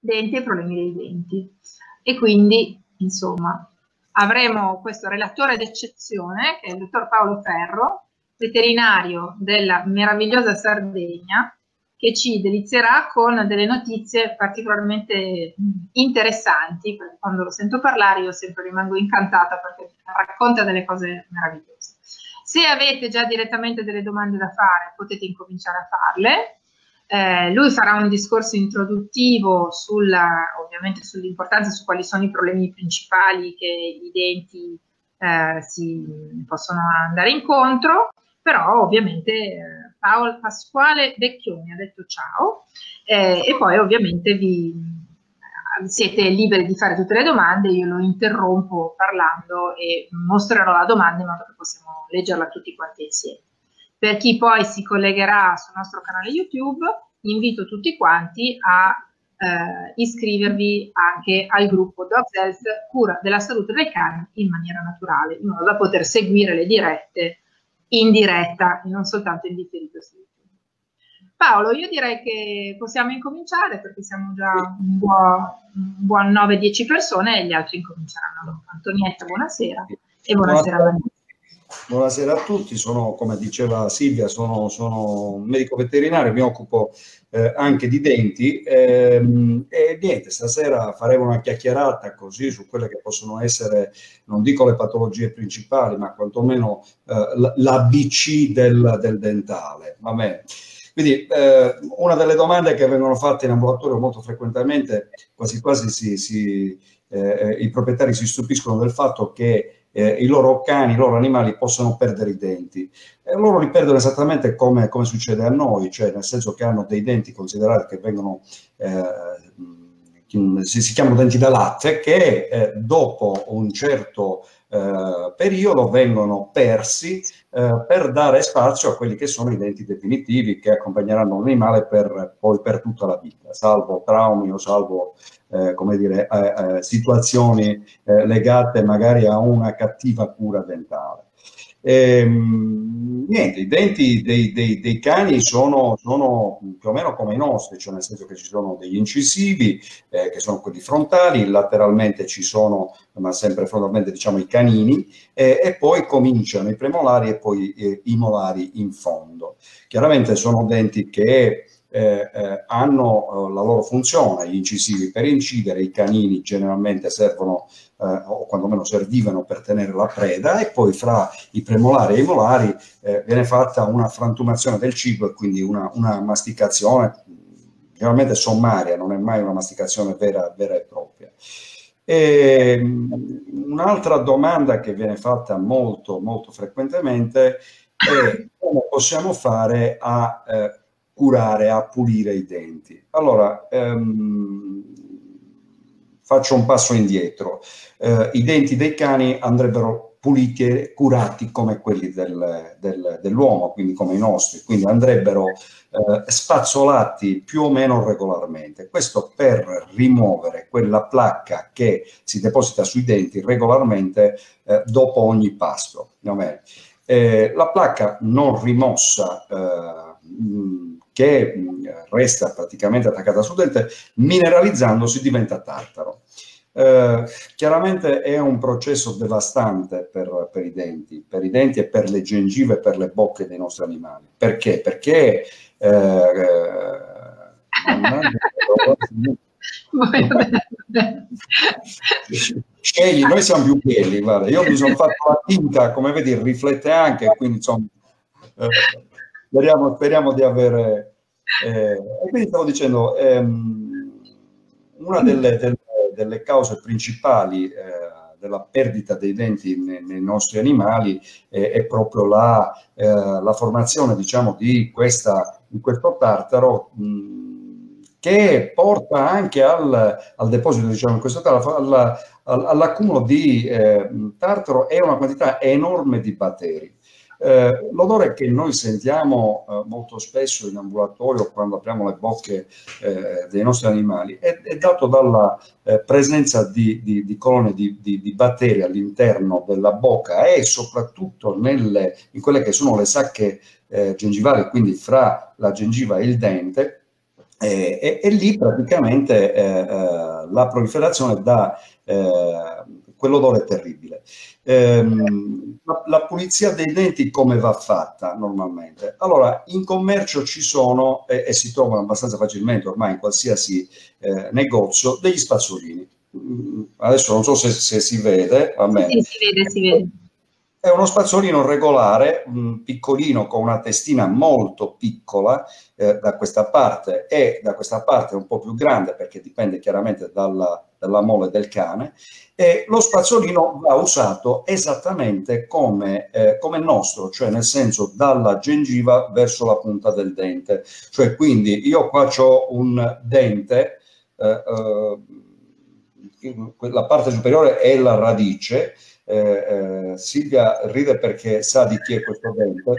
denti e problemi dei denti. E quindi, insomma, avremo questo relatore d'eccezione, che è il dottor Paolo Ferro, veterinario della meravigliosa Sardegna, che ci delizierà con delle notizie particolarmente interessanti, perché quando lo sento parlare io sempre rimango incantata perché racconta delle cose meravigliose. Se avete già direttamente delle domande da fare, potete incominciare a farle. Lui farà un discorso introduttivo ovviamente sull'importanza, su quali sono i problemi principali che i denti si possono andare incontro, però ovviamente Pasquale Vecchioni ha detto ciao e poi ovviamente siete liberi di fare tutte le domande, io lo interrompo parlando e mostrerò la domanda in modo che possiamo leggerla tutti quanti insieme. Per chi poi si collegherà sul nostro canale YouTube, invito tutti quanti a iscrivervi anche al gruppo Dogs Health, cura della salute dei cani in maniera naturale, in modo da poter seguire le dirette in diretta e non soltanto in differito su YouTube. Paolo, io direi che possiamo incominciare perché siamo già un buon 9-10 persone e gli altri incominceranno. Antonietta, buonasera e buonasera a Maria. Buonasera a tutti, come diceva Silvia, sono un medico veterinario, mi occupo anche di denti e niente, stasera faremo una chiacchierata così su quelle che possono essere, non dico le patologie principali, ma quantomeno l'ABC del dentale. Vabbè. Quindi una delle domande che vengono fatte in ambulatorio molto frequentemente, quasi quasi i proprietari si stupiscono del fatto che i loro cani, i loro animali possono perdere i denti. Loro li perdono esattamente come succede a noi, cioè nel senso che hanno dei denti considerati che vengono, si chiamano denti da latte, che dopo un certo periodo vengono persi per dare spazio a quelli che sono i denti definitivi che accompagneranno l'animale poi per tutta la vita, salvo traumi o salvo come dire, situazioni legate magari a una cattiva cura dentale. Niente, i denti dei cani sono più o meno come i nostri, cioè nel senso che ci sono degli incisivi, che sono quelli frontali, lateralmente ci sono, ma sempre frontalmente diciamo i canini, e poi cominciano i premolari e poi i molari in fondo. Chiaramente sono denti che hanno la loro funzione, gli incisivi per incidere, i canini generalmente servono o quantomeno servivano per tenere la preda, e poi fra i premolari e i molari viene fatta una frantumazione del cibo e quindi una masticazione generalmente sommaria, non è mai una masticazione vera e propria. Un'altra domanda che viene fatta molto frequentemente è come possiamo fare a curare, a pulire i denti. Allora, faccio un passo indietro. I denti dei cani andrebbero puliti e curati come quelli dell'uomo, quindi come i nostri, quindi andrebbero spazzolati più o meno regolarmente. Questo per rimuovere quella placca che si deposita sui denti regolarmente dopo ogni pasto. La placca non rimossa che resta praticamente attaccata sul dente, mineralizzandosi diventa tartaro. Chiaramente è un processo devastante per i denti e per le gengive e per le bocche dei nostri animali. Perché? Perché scegli, noi siamo più belli, guarda, io mi sono fatto la tinta, come vedi riflette anche, quindi insomma speriamo di avere e quindi stavo dicendo una delle cause principali della perdita dei denti nei nostri animali è proprio la formazione, diciamo, di questo tartaro che porta anche al deposito, diciamo, in questo tartaro, all'accumulo di tartaro e una quantità enorme di batteri. L'odore che noi sentiamo molto spesso in ambulatorio quando apriamo le bocche dei nostri animali è dato dalla presenza di colonie di batteri all'interno della bocca e soprattutto in quelle che sono le sacche gengivali, quindi fra la gengiva e il dente, E lì praticamente la proliferazione dà quell'odore terribile. La pulizia dei denti come va fatta normalmente? Allora, in commercio ci sono, e si trovano abbastanza facilmente ormai in qualsiasi negozio, degli spazzolini. Adesso non so se si vede, va bene. Sì, si vede, si vede. È uno spazzolino regolare, piccolino, con una testina molto piccola da questa parte, e da questa parte un po' più grande, perché dipende chiaramente dalla mole del cane, e lo spazzolino va usato esattamente come il nostro, cioè nel senso dalla gengiva verso la punta del dente. Cioè, quindi io qua ho un dente, la parte superiore è la radice. Silvia ride perché sa di chi è questo dente.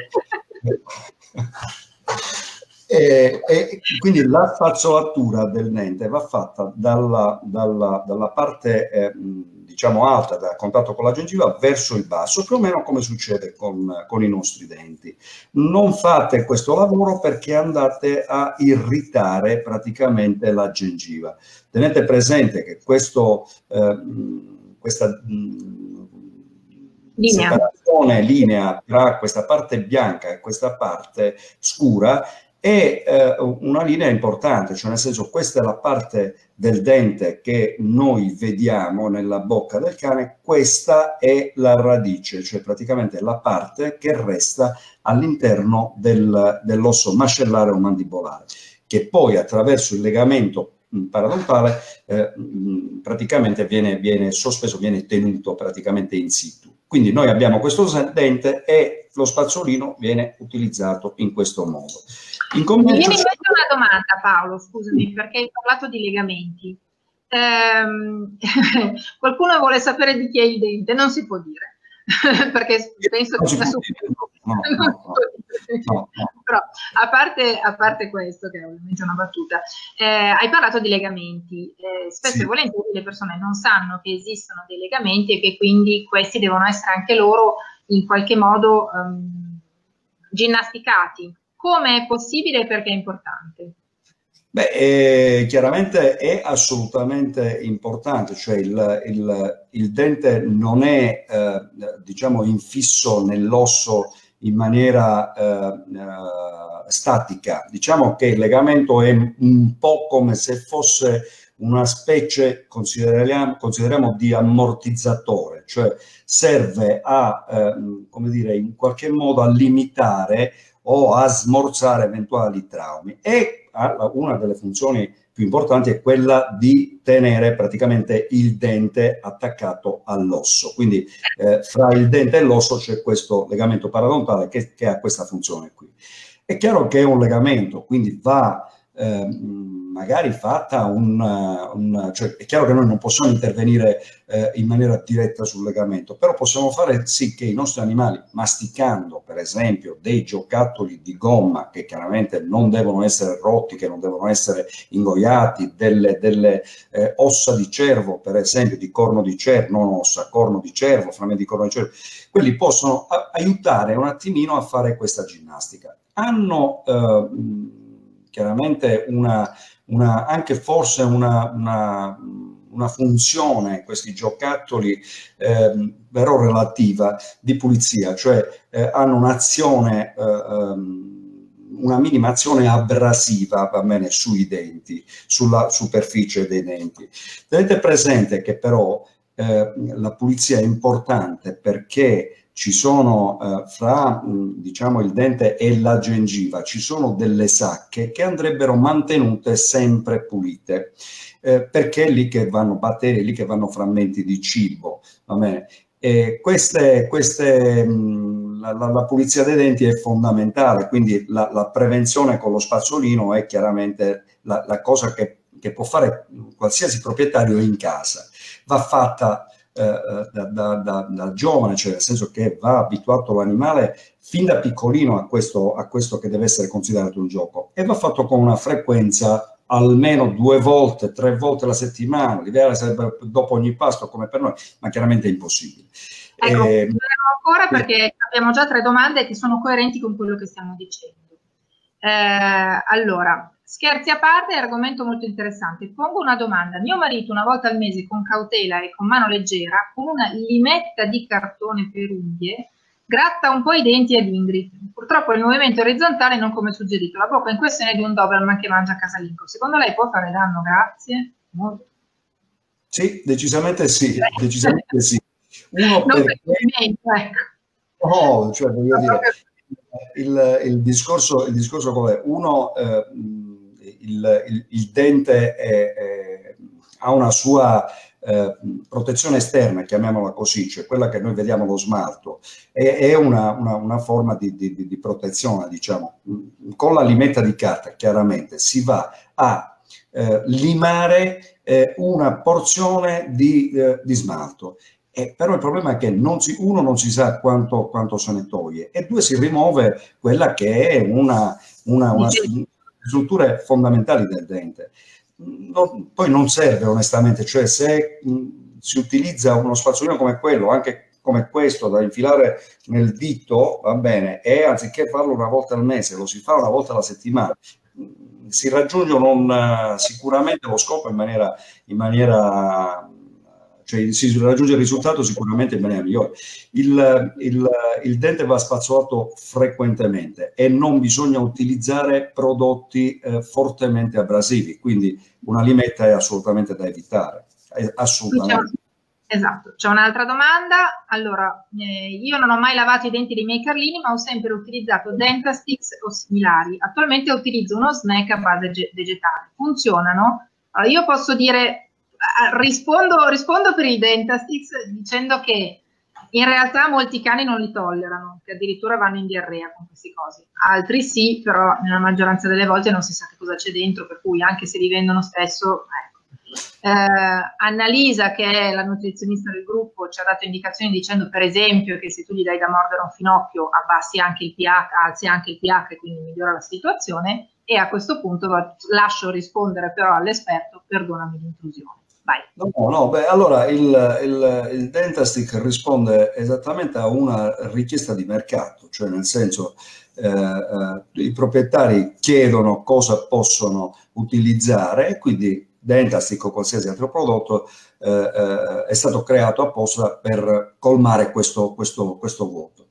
E quindi la spazzolatura del dente va fatta dalla parte diciamo alta, da contatto con la gengiva, verso il basso, più o meno come succede con i nostri denti. Non fate questo lavoro perché andate a irritare praticamente la gengiva. Tenete presente che questa separazione linea tra questa parte bianca e questa parte scura è una linea importante, cioè nel senso questa è la parte del dente che noi vediamo nella bocca del cane, questa è la radice, cioè praticamente la parte che resta all'interno dell'osso mascellare o mandibolare, che poi attraverso il legamento paradontale praticamente viene sospeso, viene tenuto praticamente in situ. Quindi noi abbiamo questo dente e lo spazzolino viene utilizzato in questo modo. Mi viene in mente una domanda, Paolo, scusami, perché hai parlato di legamenti. Qualcuno vuole sapere di chi è il dente, non si può dire, perché penso che sia su... No. Però a parte questo, che è ovviamente una battuta, hai parlato di legamenti. Spesso e volentieri le persone non sanno che esistono dei legamenti e che quindi questi devono essere anche loro in qualche modo ginnasticati. Come è possibile e perché è importante? Beh, chiaramente è assolutamente importante, cioè il dente non è diciamo infisso nell'osso in maniera statica. Diciamo che il legamento è un po' come se fosse una specie, consideriamo di ammortizzatore, cioè serve a, come dire, in qualche modo a limitare o a smorzare eventuali traumi. E una delle funzioni più importanti è quella di tenere praticamente il dente attaccato all'osso. Quindi fra il dente e l'osso c'è questo legamento paradontale che ha questa funzione qui. È chiaro che è un legamento, quindi va magari fatta cioè è chiaro che noi non possiamo intervenire in maniera diretta sul legamento, però possiamo fare sì che i nostri animali, masticando per esempio dei giocattoli di gomma che chiaramente non devono essere rotti, che non devono essere ingoiati, delle ossa di cervo per esempio, di corno di cervo, non ossa, corno di cervo, frammenti di corno di cervo, quelli possono aiutare un attimino a fare questa ginnastica. Hanno chiaramente anche forse una funzione, questi giocattoli però relativa di pulizia, cioè hanno un'azione, una minima azione abrasiva, va bene, sui denti, sulla superficie dei denti. Tenete presente che però la pulizia è importante perché ci sono fra diciamo il dente e la gengiva ci sono delle sacche che andrebbero mantenute sempre pulite perché è lì che vanno batteri, è lì che vanno frammenti di cibo, va bene? E la pulizia dei denti è fondamentale, quindi la prevenzione con lo spazzolino è chiaramente la cosa che può fare qualsiasi proprietario in casa. Va fatta da giovane, cioè nel senso che va abituato l'animale fin da piccolino a questo che deve essere considerato un gioco, e va fatto con una frequenza almeno 2 volte, 3 volte alla settimana. L'ideale sarebbe dopo ogni pasto come per noi, ma chiaramente è impossibile. Ecco, ancora perché abbiamo già 3 domande che sono coerenti con quello che stiamo dicendo. Allora, Scherzi a parte, è argomento molto interessante. Pongo una domanda. Mio marito una volta al mese con cautela e con mano leggera, con una limetta di cartone per unghie, gratta un po' i denti ad Ingrid. Purtroppo il movimento orizzontale non come suggerito. La bocca in questione è di un Doberman che mangia casalingo. Secondo lei può fare danno? Grazie. Molto. Sì, decisamente sì, decisamente sì. Uno Non perché... ecco. No, cioè voglio dire, il discorso qual è? Uno, il dente ha una sua protezione esterna, chiamiamola così, cioè quella che noi vediamo lo smalto, è una forma di protezione, diciamo. Con la limetta di carta, chiaramente, si va a limare una porzione di smalto. Però il problema è che uno non si sa quanto se ne toglie, e due, si rimuove quella che è una strutture fondamentali del dente. Poi non serve, onestamente, cioè se si utilizza uno spazzolino come quello, anche come questo, da infilare nel dito, va bene, e anziché farlo una volta al mese, lo si fa una volta alla settimana, si raggiunge sicuramente lo scopo in maniera cioè si raggiunge il risultato sicuramente in maniera migliore. Il dente va spazzolato frequentemente e non bisogna utilizzare prodotti fortemente abrasivi, quindi una limetta è assolutamente da evitare, assolutamente. Esatto. C'è un'altra domanda. Allora, io non ho mai lavato i denti dei miei Carlini, ma ho sempre utilizzato Dentastix o similari. Attualmente utilizzo uno snack a base vegetale. Funzionano? Allora, io posso dire... Rispondo per i Dentastix dicendo che in realtà molti cani non li tollerano, che addirittura vanno in diarrea con queste cose. Altri sì, però nella maggioranza delle volte non si sa che cosa c'è dentro, per cui anche se li vendono spesso, ecco. Annalisa, che è la nutrizionista del gruppo, ci ha dato indicazioni dicendo, per esempio, che se tu gli dai da mordere un finocchio abbassi anche il pH, alzi anche il pH e quindi migliora la situazione. E a questo punto lascio rispondere però all'esperto, perdonami l'intrusione. Vai. No, beh, allora il Dentastix risponde esattamente a una richiesta di mercato, cioè nel senso i proprietari chiedono cosa possono utilizzare, e quindi Dentastix o qualsiasi altro prodotto è stato creato apposta per colmare questo vuoto.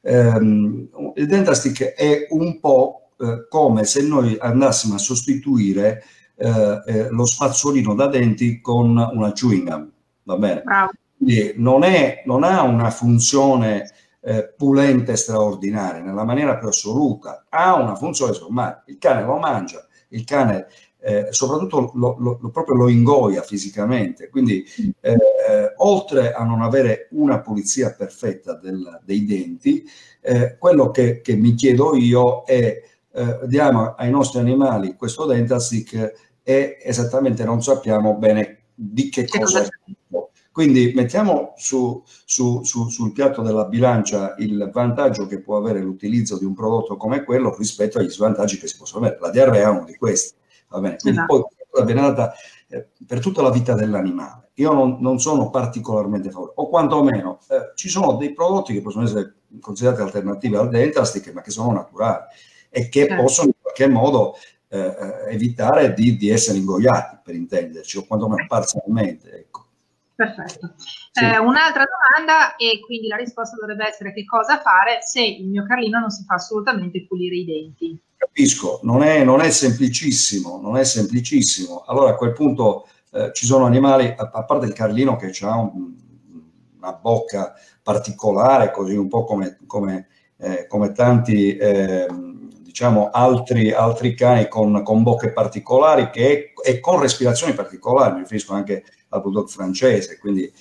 Il Dentastix è un po' come se noi andassimo a sostituire lo spazzolino da denti con una chewing gum, va bene? Quindi non ha una funzione pulente straordinaria nella maniera più assoluta, ha una funzione sommaria. Il cane lo mangia, il cane soprattutto proprio lo ingoia fisicamente, quindi oltre a non avere una pulizia perfetta dei denti, quello che mi chiedo io è diamo ai nostri animali questo Dentastix e esattamente non sappiamo bene di che cosa è. Quindi mettiamo sul piatto della bilancia il vantaggio che può avere l'utilizzo di un prodotto come quello rispetto agli svantaggi che si possono avere. La diarrea è uno di questi, va bene? Quindi poi viene data per tutta la vita dell'animale. Io non sono particolarmente favorevole, o quantomeno ci sono dei prodotti che possono essere considerati alternative al Dentastix, ma che sono naturali e che possono in qualche modo evitare di essere ingoiati, per intenderci, o quantomeno parzialmente, ecco. Perfetto. Sì. Un'altra domanda, e quindi la risposta dovrebbe essere: che cosa fare se il mio Carlino non si fa assolutamente pulire i denti? Capisco, non è semplicissimo, non è semplicissimo. Allora a quel punto ci sono animali, a parte il Carlino che ha una bocca particolare, così un po' come tanti diciamo altri cani con bocche particolari e con respirazioni particolari, mi riferisco anche al bulldog francese, quindi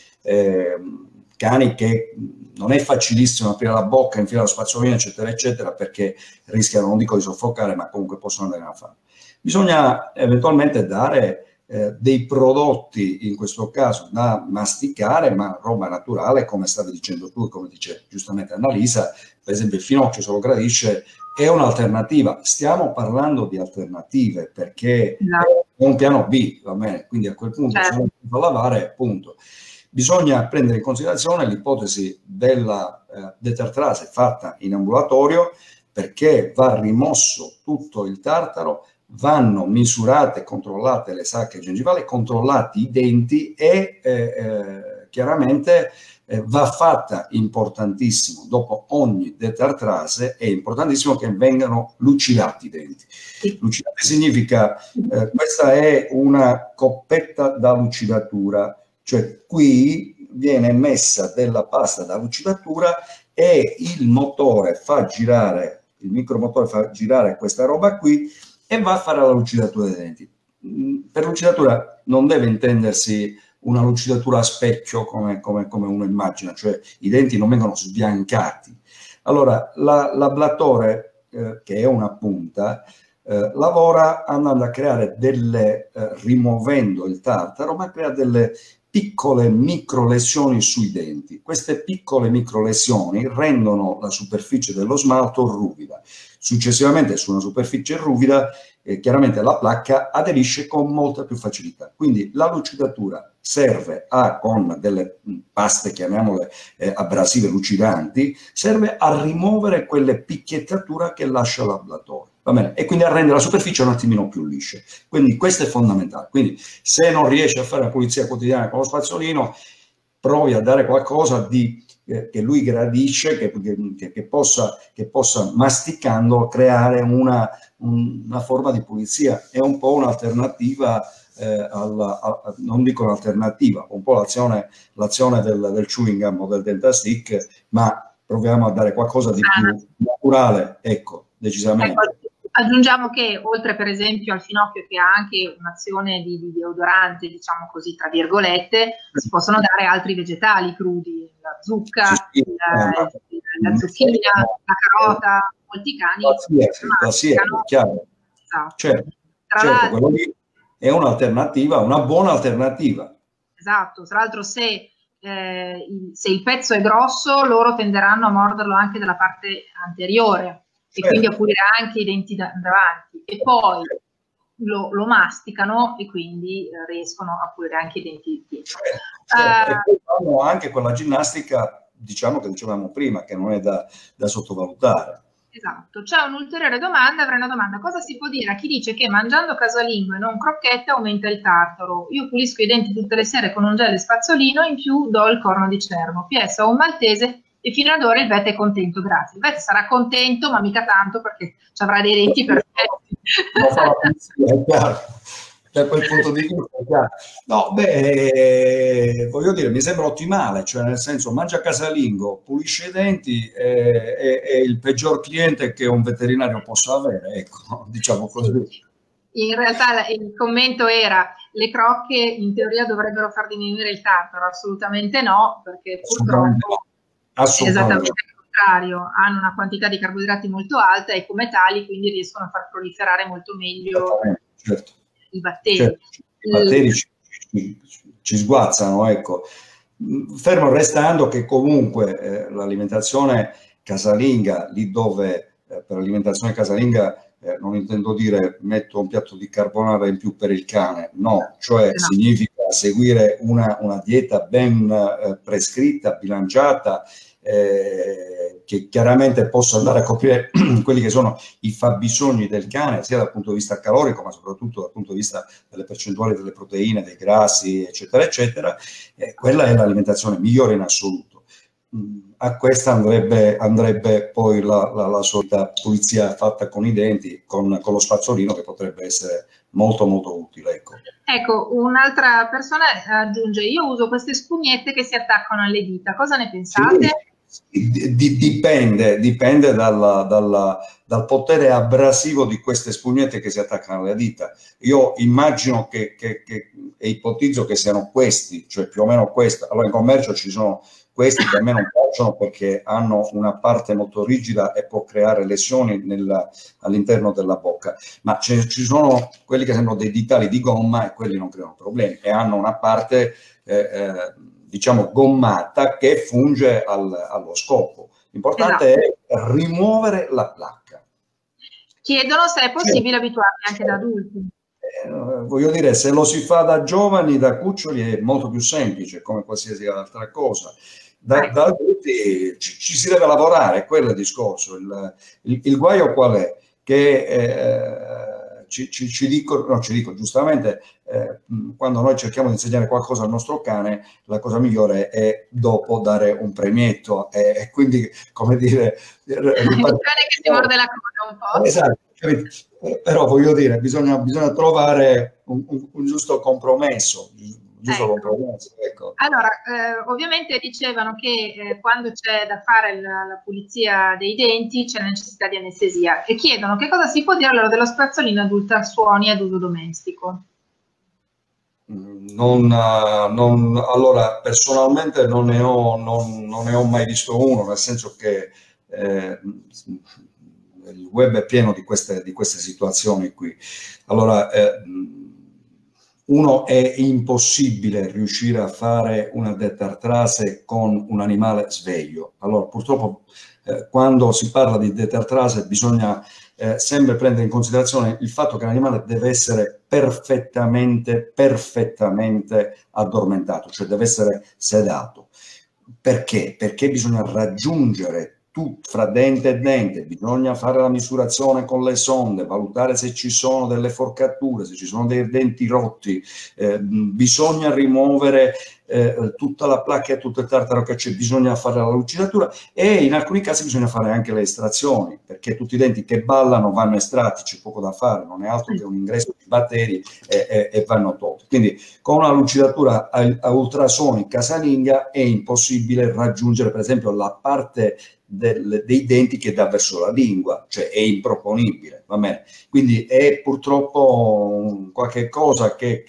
cani che non è facilissimo aprire la bocca, infilare lo spazzolino, eccetera, eccetera, perché rischiano, non dico di soffocare, ma comunque possono andare nella fame. Bisogna eventualmente dare dei prodotti, in questo caso da masticare, ma roba naturale, come stavi dicendo tu e come dice giustamente Annalisa. Per esempio il finocchio, se lo gradisce, è un'alternativa. Stiamo parlando di alternative perché è un piano B, va bene? Quindi a quel punto se non si fa lavare, punto. Bisogna prendere in considerazione l'ipotesi della detartrase fatta in ambulatorio, perché va rimosso tutto il tartaro vanno misurate, controllate le sacche gengivali, controllati i denti e chiaramente va fatta, importantissimo, dopo ogni detartrase, è importantissimo che vengano lucidati i denti. Lucidati significa, questa è una coppetta da lucidatura, cioè qui viene messa della pasta da lucidatura e il motore fa girare, il micromotore fa girare questa roba qui e va a fare la lucidatura dei denti. Per lucidatura non deve intendersi una lucidatura a specchio come uno immagina, cioè i denti non vengono sbiancati. Allora, l'ablatore, che è una punta, lavora andando a creare rimuovendo il tartaro, ma crea delle piccole microlesioni sui denti. Queste piccole microlesioni rendono la superficie dello smalto ruvida. Successivamente, su una superficie ruvida, chiaramente la placca aderisce con molta più facilità. Quindi la lucidatura serve con delle paste, chiamiamole abrasive lucidanti, serve a rimuovere quelle picchiettature che lascia l'ablatore. Va bene? E quindi a rendere la superficie un attimino più liscia. Quindi questo è fondamentale. Quindi se non riesci a fare la pulizia quotidiana con lo spazzolino, provi a dare qualcosa che lui gradisce, che possa masticando creare una forma di pulizia. È un po' un'alternativa, non dico un'alternativa, un po' l'azione del chewing gum o del dentastick, ma proviamo a dare qualcosa di più naturale, ecco, decisamente. Ecco, aggiungiamo che oltre per esempio al finocchio, che ha anche un'azione di deodorante, diciamo così, tra virgolette, si possono dare altri vegetali crudi, la zucca, la zucchina, la carota, molti cani qualsiasi, chiaro. Esatto. Certo, quello lì è un'alternativa, una buona alternativa. Esatto, tra l'altro se il pezzo è grosso, loro tenderanno a morderlo anche dalla parte anteriore. E quindi a pulire anche i denti davanti, e poi lo masticano e quindi riescono a pulire anche i denti dietro. E poi fanno anche quella ginnastica, diciamo, che dicevamo prima, che non è da sottovalutare. Esatto. C'è un'ulteriore domanda, avrei una domanda: cosa si può dire a chi dice che mangiando casalingo e non crocchette aumenta il tartaro? Io pulisco i denti tutte le sere con un gel e spazzolino, in più do il corno di cervo. PS, ho un maltese e fino ad ora il vet è contento, grazie. Il vet sarà contento, ma mica tanto, perché ci avrà dei denti perfetti. È chiaro. Da quel punto di vista è chiaro. No, voglio dire, mi sembra ottimale, cioè nel senso, mangia casalingo, pulisce i denti, è il peggior cliente che un veterinario possa avere, ecco, diciamo così. In realtà il commento era: le crocche in teoria dovrebbero far diminuire il tartaro. Assolutamente no, perché purtroppo è esattamente il contrario, hanno una quantità di carboidrati molto alta e come tali quindi riescono a far proliferare molto meglio i batteri. Certo. I batteri ci sguazzano, ecco. Fermo restando che comunque l'alimentazione casalinga, lì dove per alimentazione casalinga non intendo dire metto un piatto di carbonara in più per il cane, no, cioè significa seguire una dieta ben prescritta, bilanciata, che chiaramente possa andare a coprire quelli che sono i fabbisogni del cane, sia dal punto di vista calorico, ma soprattutto dal punto di vista delle percentuali delle proteine, dei grassi, eccetera, eccetera. Quella è l'alimentazione migliore in assoluto. A questa andrebbe poi la solita pulizia fatta con i denti, con lo spazzolino, che potrebbe essere molto molto utile. Ecco, un'altra persona aggiunge: io uso queste spugnette che si attaccano alle dita, cosa ne pensate? Dipende dal potere abrasivo di queste spugnette che si attaccano alle dita. Io immagino e ipotizzo che siano questi, cioè più o meno questi. Allora in commercio ci sono questi che a me non piacciono perché hanno una parte molto rigida e può creare lesioni all'interno della bocca, ma ci sono quelli che sembrano dei ditali di gomma e quelli non creano problemi e hanno una parte diciamo gommata che funge allo scopo. L'importante è rimuovere la placca. Chiedono se è possibile abituarli anche da adulti. Voglio dire, se lo si fa da giovani, da cuccioli, è molto più semplice, come qualsiasi altra cosa. Da adulti ci si deve lavorare, quello è il discorso. Il guaio qual è? Che ci dicono giustamente, quando noi cerchiamo di insegnare qualcosa al nostro cane, la cosa migliore è dopo dare un premietto, e quindi, come dire, il cane che si morde la coda un po'. Esatto, però voglio dire, bisogna trovare un giusto compromesso. Ecco. Allora, ovviamente dicevano che quando c'è da fare la pulizia dei denti c'è necessità di anestesia, e chiedono che cosa si può dire allora dello spazzolino ad ultrasuoni ad uso domestico. Allora, personalmente non ne ho mai visto uno, nel senso che il web è pieno di queste situazioni qui. Allora, uno, è impossibile riuscire a fare una detartrase con un animale sveglio. Allora, purtroppo, quando si parla di detartrase bisogna sempre prendere in considerazione il fatto che l'animale deve essere perfettamente addormentato, cioè deve essere sedato. Perché? Perché bisogna raggiungere fra dente e dente, bisogna fare la misurazione con le sonde, valutare se ci sono delle forcature, se ci sono dei denti rotti, bisogna rimuovere tutta la placca e tutto il tartaro che c'è, bisogna fare la lucidatura, e in alcuni casi bisogna fare anche le estrazioni, perché tutti i denti che ballano vanno estratti, c'è poco da fare, non è altro che un ingresso di batteri e vanno tolti. Quindi con una lucidatura a ultrasuoni casalinga è impossibile raggiungere, per esempio, la parte dei denti che dà verso la lingua, cioè è improponibile, va bene? Quindi è purtroppo qualche cosa che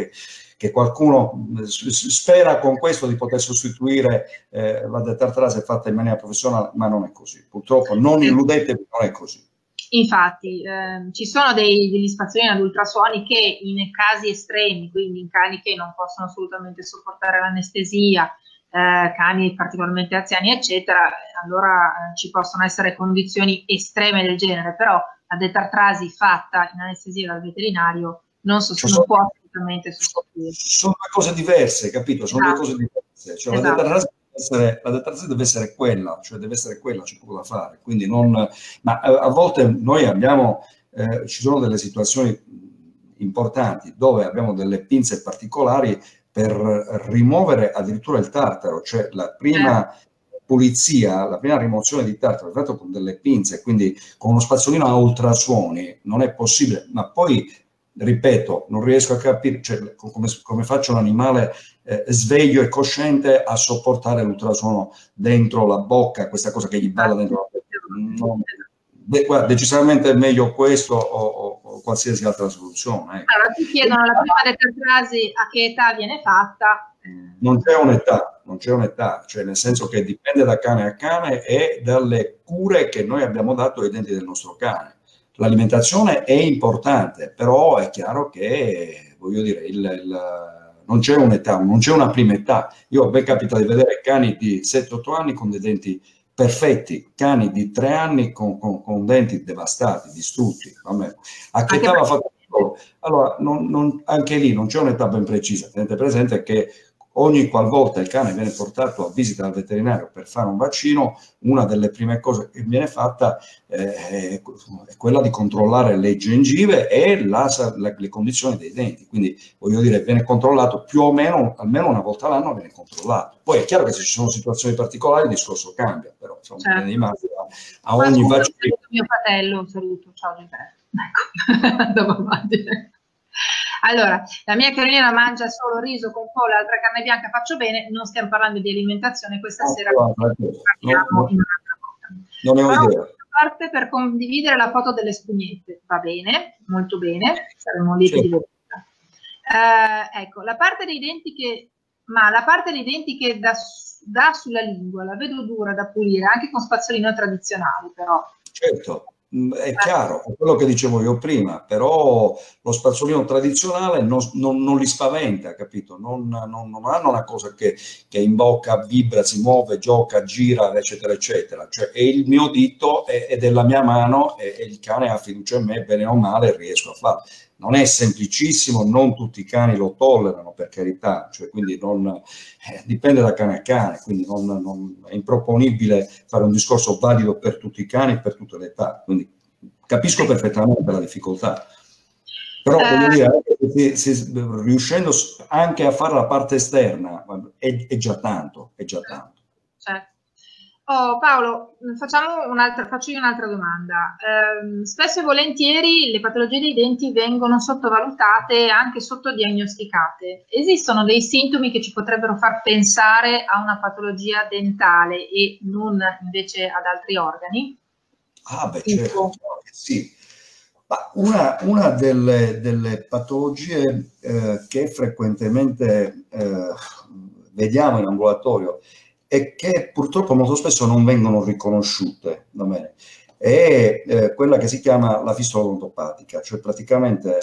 qualcuno spera con questo di poter sostituire la detartrase fatta in maniera professionale, ma non è così. Purtroppo non illudetevi, non è così. Infatti ci sono degli spazzolini ad ultrasuoni che in casi estremi, quindi in cani che non possono assolutamente sopportare l'anestesia, cani particolarmente anziani, eccetera, allora ci possono essere condizioni estreme del genere, però la detartrasi fatta in anestesia dal veterinario non può assolutamente sostituire. Sono due cose diverse, capito? Sono due cose diverse. Cioè, esatto. la detartrasi deve essere quella, cioè deve essere quella, c'è poco da fare. Quindi ma a volte noi abbiamo, ci sono delle situazioni importanti dove abbiamo delle pinze particolari per rimuovere addirittura il tartaro, cioè la prima pulizia, la prima rimozione di tartaro è fatta con delle pinze, quindi con uno spazzolino a ultrasuoni non è possibile, ma poi, ripeto, non riesco a capire, cioè, come faccia un animale sveglio e cosciente a sopportare l'ultrasuono dentro la bocca, questa cosa che gli balla dentro la bocca. Guarda, decisamente è meglio questo o qualsiasi altra soluzione. Allora, ti chiedono la prima detartrasi a che età viene fatta? Non c'è un'età, cioè nel senso che dipende da cane a cane e dalle cure che noi abbiamo dato ai denti del nostro cane. L'alimentazione è importante, però è chiaro che, voglio dire, non c'è un'età, non c'è una prima età. A me capita di vedere cani di 7-8 anni con dei denti perfetti, cani di 3 anni con denti devastati, distrutti. A che età va fatto? Allora, anche lì non c'è un'età ben precisa. Tenete presente che ogni qualvolta il cane viene portato a visita dal veterinario per fare un vaccino, una delle prime cose che viene fatta è quella di controllare le gengive e le condizioni dei denti. Quindi, voglio dire, viene controllato più o meno, almeno una volta all'anno viene controllato. Poi è chiaro che se ci sono situazioni particolari il discorso cambia, però insomma, certo. A ogni vaccino. Saluto mio fratello, un saluto, ciao Gilberto. Ecco, allora, la mia Carolina mangia solo riso con pollo, l'altra carne bianca, faccio bene, non stiamo parlando di alimentazione questa sera, parliamo in un'altra volta. Non ne ho idea. Parte per condividere la foto delle spugnette, va bene, molto bene, saremo lieti di vederla. Ecco, la parte dei denti che dà sulla lingua, la vedo dura da pulire, anche con spazzolino tradizionali però. Certo. È chiaro, è quello che dicevo io prima, però lo spazzolino tradizionale non li spaventa, capito? Non hanno una cosa che in bocca vibra, si muove, gioca, gira, eccetera, eccetera. Cioè, è il mio dito, è della mia mano e il cane ha fiducia in me, bene o male riesco a farlo. Non è semplicissimo, non tutti i cani lo tollerano, per carità, cioè, quindi dipende da cane a cane, quindi è improponibile fare un discorso valido per tutti i cani e per tutte le età, quindi capisco perfettamente la difficoltà. Però voglio dire, riuscendo anche a fare la parte esterna, è già tanto, è già tanto. Certo. Oh, Paolo, faccio io un'altra domanda. Spesso e volentieri le patologie dei denti vengono sottovalutate e anche sottodiagnosticate. Esistono dei sintomi che ci potrebbero far pensare a una patologia dentale e non invece ad altri organi? Ah, beh, certo, sì. Ma una delle patologie che frequentemente vediamo in ambulatorio e che purtroppo molto spesso non vengono riconosciute, va bene, è quella che si chiama la fistola odontopatica, cioè praticamente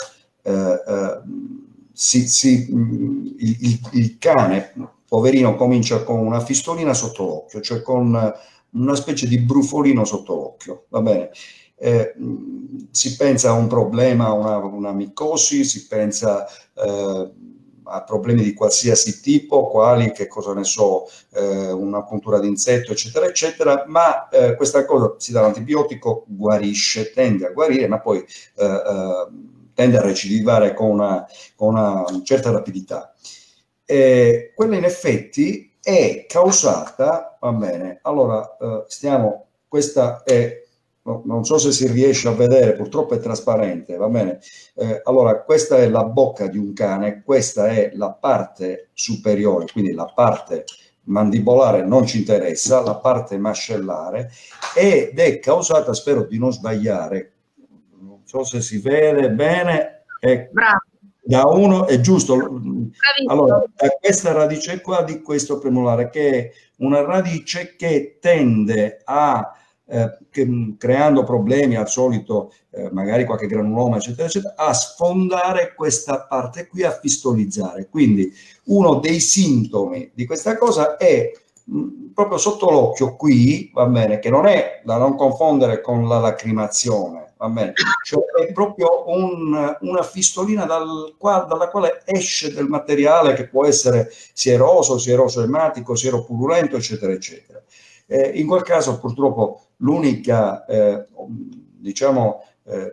il cane, poverino, comincia con una fistolina sotto l'occhio, cioè con una specie di brufolino sotto l'occhio, va bene? Si pensa a un problema, a una micosi, si pensa a problemi di qualsiasi tipo, quali, che cosa ne so, una puntura d'insetto, eccetera, eccetera, ma questa cosa si dà l'antibiotico, guarisce, tende a guarire, ma poi tende a recidivare con una certa rapidità. Quella in effetti è causata, va bene, allora questa è, non so se si riesce a vedere, purtroppo è trasparente, va bene, allora questa è la bocca di un cane, questa è la parte superiore, quindi la parte mandibolare non ci interessa, la parte mascellare, ed è causata, spero di non sbagliare, non so se si vede bene, Bravo. Da uno è giusto. Allora, da questa radice qua di questo premolare, che è una radice che tende a, creando problemi al solito, magari qualche granuloma, eccetera, eccetera, a sfondare questa parte qui, a fistolizzare. Quindi uno dei sintomi di questa cosa è proprio sotto l'occhio qui, va bene, che non è da non confondere con la lacrimazione, va bene, cioè è proprio una fistolina dalla quale esce del materiale che può essere sieroso ematico, sieropurulento, eccetera, eccetera. In quel caso purtroppo l'unica, diciamo,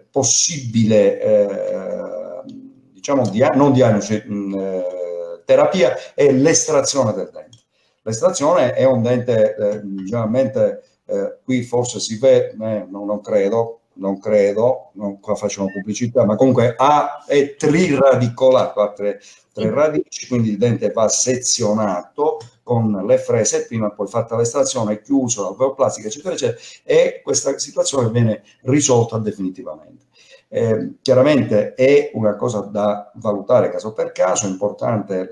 possibile, diciamo, non diagnosi, terapia è l'estrazione del dente. L'estrazione è un dente, generalmente, qui forse si vede, non credo, qua facciamo pubblicità, ma comunque è triradicolato, ha tre radici, quindi il dente va sezionato con le frese, prima poi fatta l'estrazione, chiuso, l'alveoplastica, eccetera, eccetera, e questa situazione viene risolta definitivamente. Chiaramente è una cosa da valutare caso per caso, è importante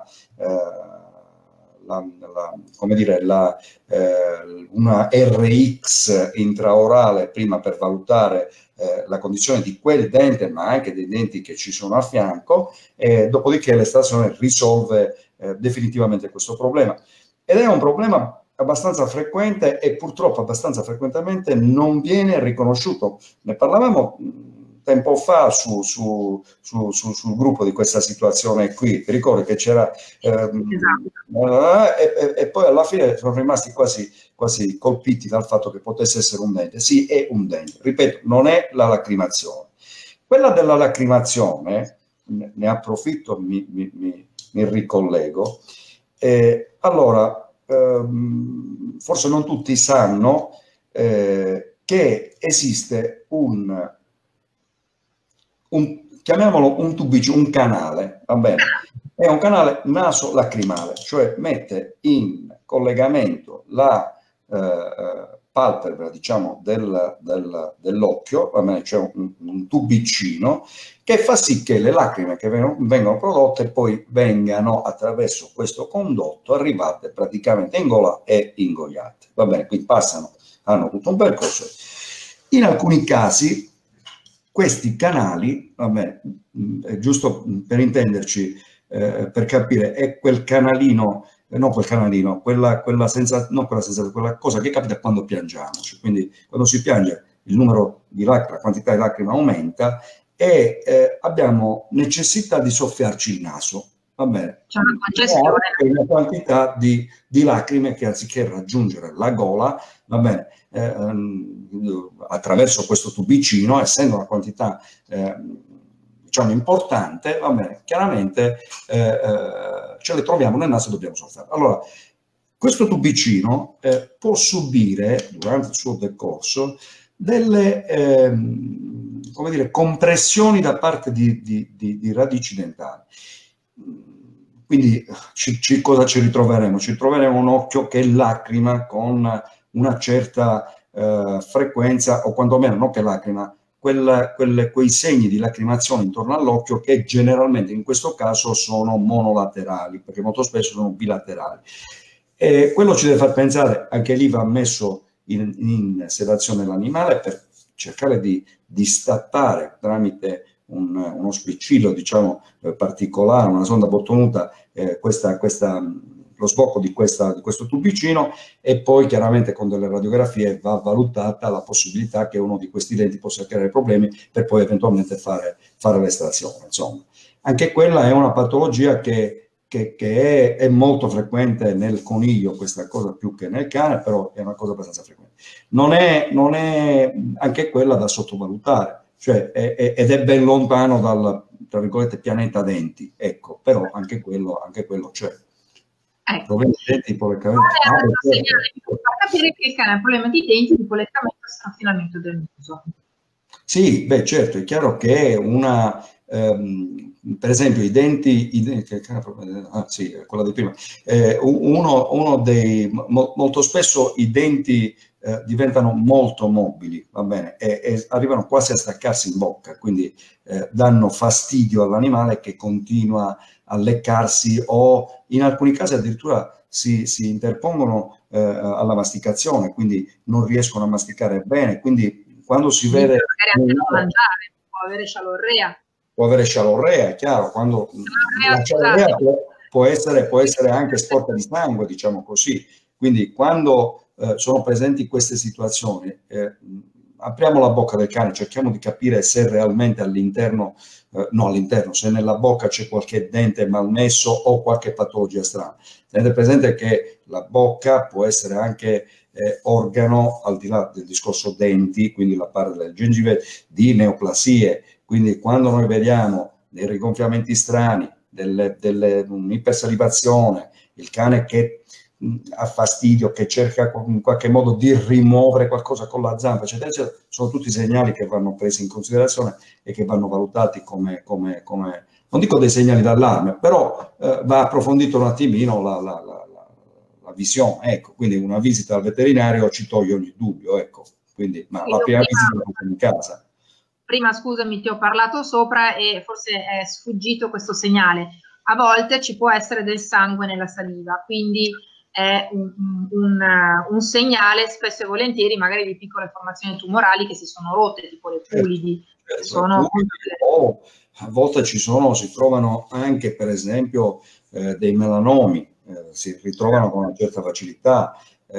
come dire, una RX intraorale prima per valutare la condizione di quel dente, ma anche dei denti che ci sono a fianco, dopodiché l'estrazione risolve definitivamente questo problema. Ed è un problema abbastanza frequente e purtroppo abbastanza frequentemente non viene riconosciuto. Ne parlavamo tempo fa sul gruppo di questa situazione qui, ti ricordi che c'era e poi alla fine sono rimasti quasi colpiti dal fatto che potesse essere un dente. Sì, è un dente, ripeto, non è la lacrimazione. Quella della lacrimazione, ne approfitto, mi ricollego, allora forse non tutti sanno che esiste chiamiamolo un tubicino, un canale, va bene? È un canale naso-lacrimale, cioè mette in collegamento la palpebra, diciamo, dell'occhio, va bene? C'è un tubicino che fa sì che le lacrime che vengono prodotte poi vengano attraverso questo condotto arrivate praticamente in gola e ingoiate, va bene? Quindi hanno tutto un percorso. In alcuni casi questi canali, vabbè, giusto per intenderci, per capire, è quel canalino, non quel canalino, quella cosa che capita quando piangiamo. Cioè, quindi quando si piange il numero di lacrime, la quantità di lacrime aumenta e abbiamo necessità di soffiarci il naso. Va bene, c'è una congestione, una quantità di lacrime che anziché raggiungere la gola, va bene, attraverso questo tubicino, essendo una quantità diciamo, importante, va bene, chiaramente ce le troviamo nel naso e dobbiamo soltanto. Allora, questo tubicino può subire, durante il suo decorso, delle come dire, compressioni da parte di radici dentali. Quindi cosa ci ritroveremo? Ci troveremo un occhio che lacrima con una certa frequenza, o quantomeno non che lacrima, quei segni di lacrimazione intorno all'occhio che generalmente in questo caso sono monolaterali, perché molto spesso sono bilaterali. E quello ci deve far pensare, anche lì va messo in sedazione l'animale per cercare di stappare tramite uno spicciolo, diciamo, particolare, una sonda bottonuta, lo sbocco di questo tubicino, e poi chiaramente con delle radiografie va valutata la possibilità che uno di questi denti possa creare problemi per poi eventualmente fare l'estrazione. Insomma, anche quella è una patologia che è molto frequente nel coniglio, questa cosa più che nel cane, però è una cosa abbastanza frequente. Non è anche quella da sottovalutare, cioè ed è ben lontano dal, tra virgolette, pianeta denti, ecco, però anche quello c'è. Ecco. Per far capire che il cane ha un problema di denti, di polettamento e strafinamento del muso. Sì, beh, certo, è chiaro che una... per esempio i denti quella di prima, uno dei molto spesso i denti diventano molto mobili, va bene, e arrivano quasi a staccarsi in bocca, quindi danno fastidio all'animale che continua a leccarsi, o in alcuni casi addirittura si interpongono alla masticazione, quindi non riescono a masticare bene, quindi quando si vede magari anche non mangiare, può avere cialorrea. Può avere cialorrea, è chiaro, quando la cialorrea può essere anche sporca di sangue, diciamo così. Quindi quando sono presenti queste situazioni, apriamo la bocca del cane, cerchiamo di capire se realmente se nella bocca c'è qualche dente malmesso o qualche patologia strana. Tenete presente che la bocca può essere anche organo, al di là del discorso denti, quindi la parte del gengive, di neoplasie. Quindi quando noi vediamo dei rigonfiamenti strani, un'ipersalivazione, il cane che ha fastidio, che cerca in qualche modo di rimuovere qualcosa con la zampa, eccetera, eccetera, sono tutti segnali che vanno presi in considerazione e che vanno valutati come non dico dei segnali d'allarme, però va approfondito un attimino la visione, ecco. Quindi una visita al veterinario ci toglie ogni dubbio, ecco. Quindi, ma la prima visita è in casa. Prima, scusami, ti ho parlato sopra e forse è sfuggito questo segnale. A volte ci può essere del sangue nella saliva, quindi è un segnale, spesso e volentieri, magari di piccole formazioni tumorali che si sono rotte, tipo le pulidi. O a volte si trovano anche, per esempio, dei melanomi, si ritrovano con una certa facilità.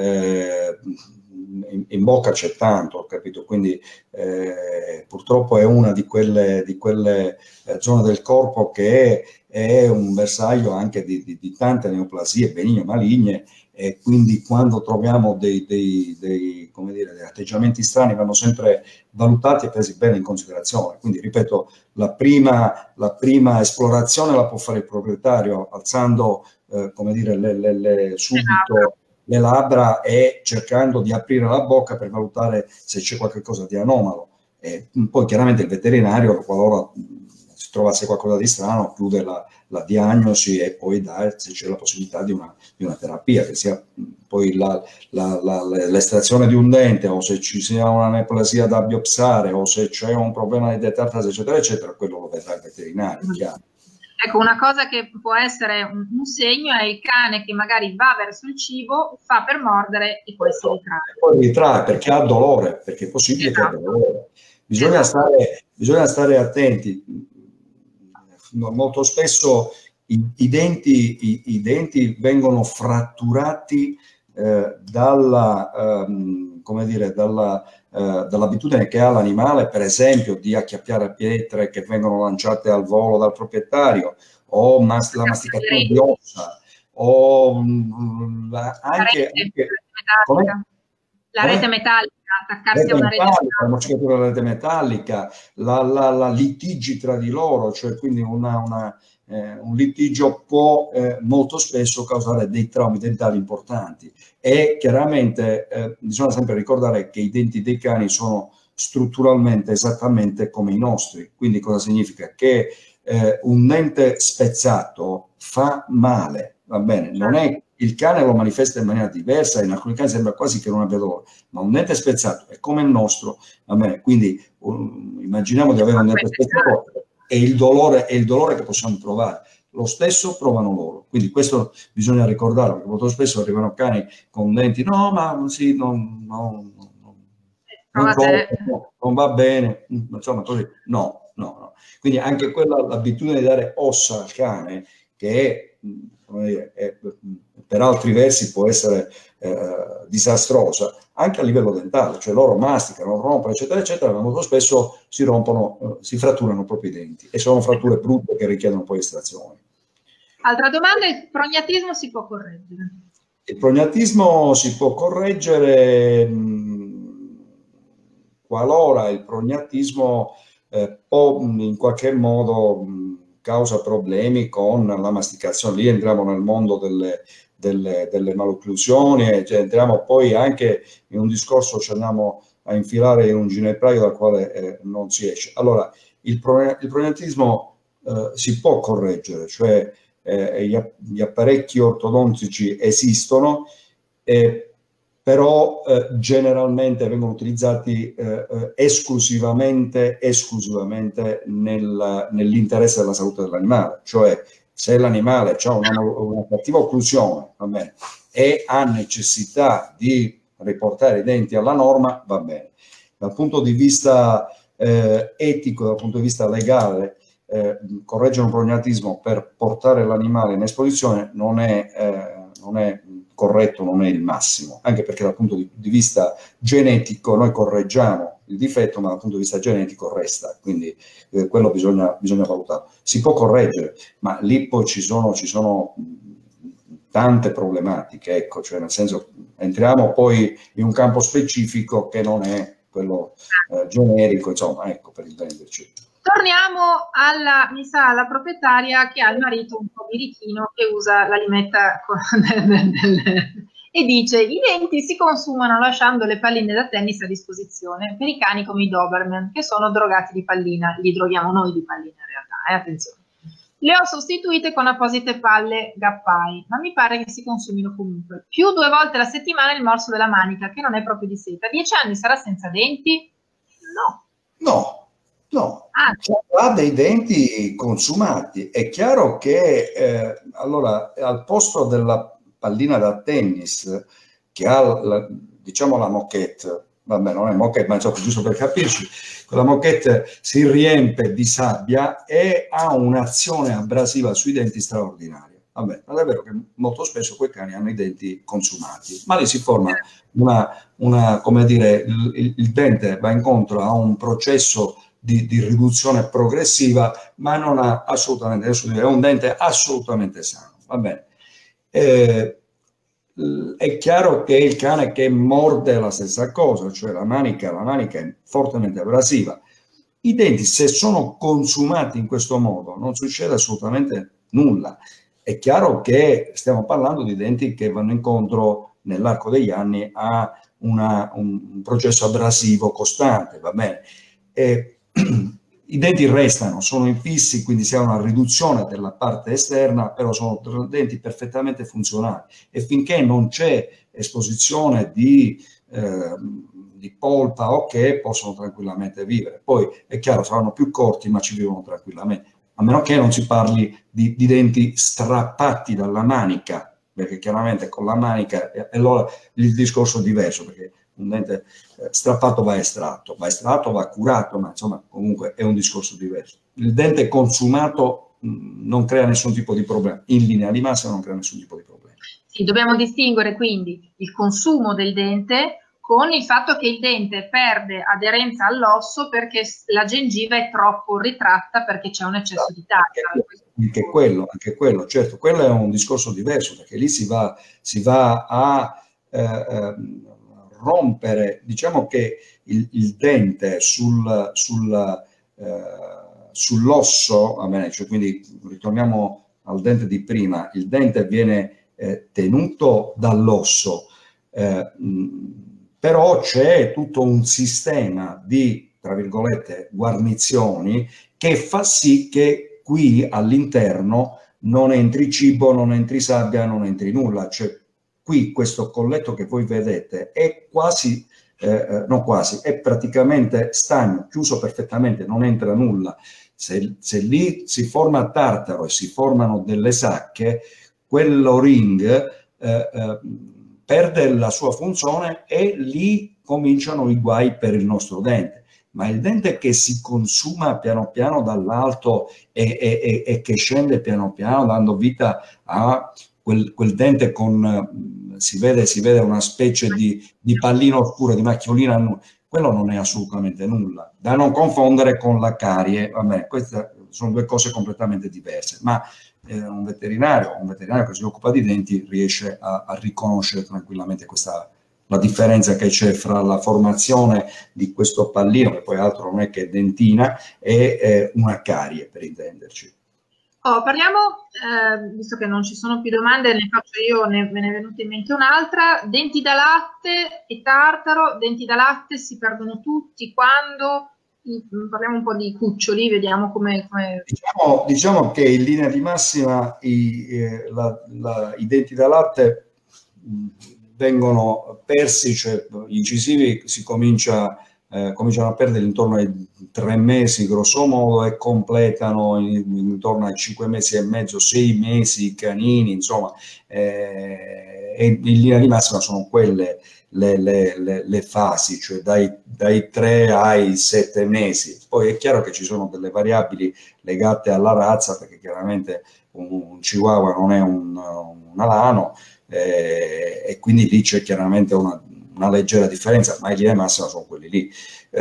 In bocca c'è tanto, capito? Quindi purtroppo è una di quelle zone del corpo che è un bersaglio anche di tante neoplasie benigne e maligne, e quindi quando troviamo dei atteggiamenti strani vanno sempre valutati e presi bene in considerazione. Quindi ripeto, la prima esplorazione la può fare il proprietario alzando subito le labbra e cercando di aprire la bocca per valutare se c'è qualcosa di anomalo. E poi chiaramente il veterinario, qualora si trovasse qualcosa di strano, chiude la diagnosi e poi se c'è la possibilità di una terapia, che sia poi l'estrazione di un dente, o se ci sia una neoplasia da biopsare, o se c'è un problema di detartasi, eccetera, eccetera, quello lo vedrà il veterinario, chiaro. Ecco, una cosa che può essere un segno è il cane che magari va verso il cibo, fa per mordere e poi si ritrae. Poi ritrae perché ha dolore, perché è possibile che abbia dolore. Bisogna stare attenti. Molto spesso i denti vengono fratturati dall'abitudine che ha l'animale, per esempio, di acchiappare pietre che vengono lanciate al volo dal proprietario, o la masticazione di ossa, o anche La rete metallica, attaccarsi a una rete metallica. La morcicatura della rete metallica, la litigi tra di loro, cioè quindi un litigio può molto spesso causare dei traumi dentali importanti, e chiaramente bisogna sempre ricordare che i denti dei cani sono strutturalmente esattamente come i nostri. Quindi cosa significa? Che un dente spezzato fa male, va bene? Non è, il cane lo manifesta in maniera diversa, in alcuni casi sembra quasi che non abbia dolore, ma un dente spezzato è come il nostro, va bene? Quindi immaginiamo di avere un dente spezzato e il dolore che possiamo provare. Lo stesso provano loro, quindi questo bisogna ricordarlo, perché molto spesso arrivano cani con denti, no, ma sì, non va bene, insomma così, no. Quindi anche quella, l'abitudine di dare ossa al cane, che per altri versi può essere disastrosa, anche a livello dentale, cioè loro masticano, rompono, eccetera, eccetera, ma molto spesso si rompono, si fratturano proprio i denti, e sono fratture brutte che richiedono poi estrazioni. Altra domanda: il prognatismo si può correggere? Il prognatismo si può correggere qualora il prognatismo in qualche modo causa problemi con la masticazione. Lì entriamo nel mondo delle malocclusioni, e entriamo poi anche in un discorso, ci andiamo a infilare in un ginepraio dal quale non si esce. Allora, il prognatismo si può correggere, cioè gli apparecchi ortodontici esistono, però generalmente vengono utilizzati esclusivamente nell'interesse della salute dell'animale. Cioè, se l'animale ha una cattiva occlusione, va bene, e ha necessità di riportare i denti alla norma, va bene. Dal punto di vista etico, dal punto di vista legale, correggere un prognatismo per portare l'animale in esposizione non è corretto, non è il massimo, anche perché dal punto di vista genetico noi correggiamo il difetto, ma dal punto di vista genetico resta, quindi quello bisogna valutarlo. Si può correggere, ma lì poi ci sono tante problematiche, ecco, cioè nel senso, entriamo poi in un campo specifico che non è quello generico, insomma, ecco, per intenderci. Torniamo alla proprietaria che ha il marito un po' birichino che usa la limetta e dice: i denti si consumano lasciando le palline da tennis a disposizione per i cani come i Doberman, che sono drogati di pallina. Li droghiamo noi di pallina in realtà, attenzione. Le ho sostituite con apposite palle Gappai, ma mi pare che si consumino comunque. Più 2 volte alla settimana il morso della manica, che non è proprio di seta. 10 anni sarà senza denti? No. Ha dei denti consumati. È chiaro che allora, al posto della pallina da tennis, che ha diciamo la moquette, vabbè, non è moquette, ma giusto per capirci, quella moquette si riempie di sabbia e ha un'azione abrasiva sui denti straordinaria. Vabbè, ma è vero che molto spesso quei cani hanno i denti consumati, ma lì si forma come dire, il dente va incontro a un processo di riduzione progressiva, ma non ha assolutamente nessun, è un dente assolutamente sano, va bene. È chiaro che il cane che morde è la stessa cosa, cioè la manica è fortemente abrasiva. I denti, se sono consumati in questo modo, non succede assolutamente nulla. È chiaro che stiamo parlando di denti che vanno incontro nell'arco degli anni a un processo abrasivo costante, va bene. I denti restano, sono infissi, quindi si ha una riduzione della parte esterna, però sono denti perfettamente funzionali, e finché non c'è esposizione di polpa o che possono tranquillamente vivere. Poi è chiaro, saranno più corti, ma ci vivono tranquillamente, a meno che non si parli di denti strappati dalla manica, perché chiaramente con la manica allora il discorso è diverso, perché un dente strappato va estratto, va curato, ma insomma comunque è un discorso diverso. Il dente consumato non crea nessun tipo di problema, in linea di massima non crea nessun tipo di problema. Sì, dobbiamo distinguere quindi il consumo del dente con il fatto che il dente perde aderenza all'osso perché la gengiva è troppo ritratta, perché c'è un eccesso di taglia. Anche quello, certo, quello è un discorso diverso, perché lì si va a rompere, diciamo che il dente sull'osso, va bene, cioè quindi ritorniamo al dente di prima, il dente viene tenuto dall'osso, però c'è tutto un sistema di, tra virgolette, guarnizioni che fa sì che qui all'interno non entri cibo, non entri sabbia, non entri nulla. Cioè, qui questo colletto che voi vedete è quasi, non quasi, è praticamente stagno, chiuso perfettamente, non entra nulla. Se lì si forma tartaro e si formano delle sacche, quello ring perde la sua funzione e lì cominciano i guai per il nostro dente. Ma il dente che si consuma piano piano dall'alto e che scende piano piano dando vita a quel dente con, si vede una specie di pallino scuro, di macchiolina, quello non è assolutamente nulla, da non confondere con la carie. Vabbè, queste sono due cose completamente diverse, ma un veterinario che si occupa di denti riesce a riconoscere tranquillamente la differenza che c'è fra la formazione di questo pallino, che poi altro non è che dentina, e una carie, per intenderci. Parliamo, visto che non ci sono più domande, ne faccio io, me ne è venuta in mente un'altra. Denti da latte e tartaro. Denti da latte si perdono tutti quando? Parliamo un po' di cuccioli, vediamo come... Diciamo che in linea di massima i denti da latte vengono persi, cioè gli incisivi cominciano a perdere intorno ai 3 mesi grosso modo e completano intorno ai 5 mesi e mezzo, 6 mesi i canini, insomma, e in linea di massima sono quelle le fasi, cioè dai 3 ai 7 mesi. Poi è chiaro che ci sono delle variabili legate alla razza, perché chiaramente un Chihuahua non è un alano, e quindi lì c'è chiaramente una leggera differenza, ma in linea di massima sono quelli lì.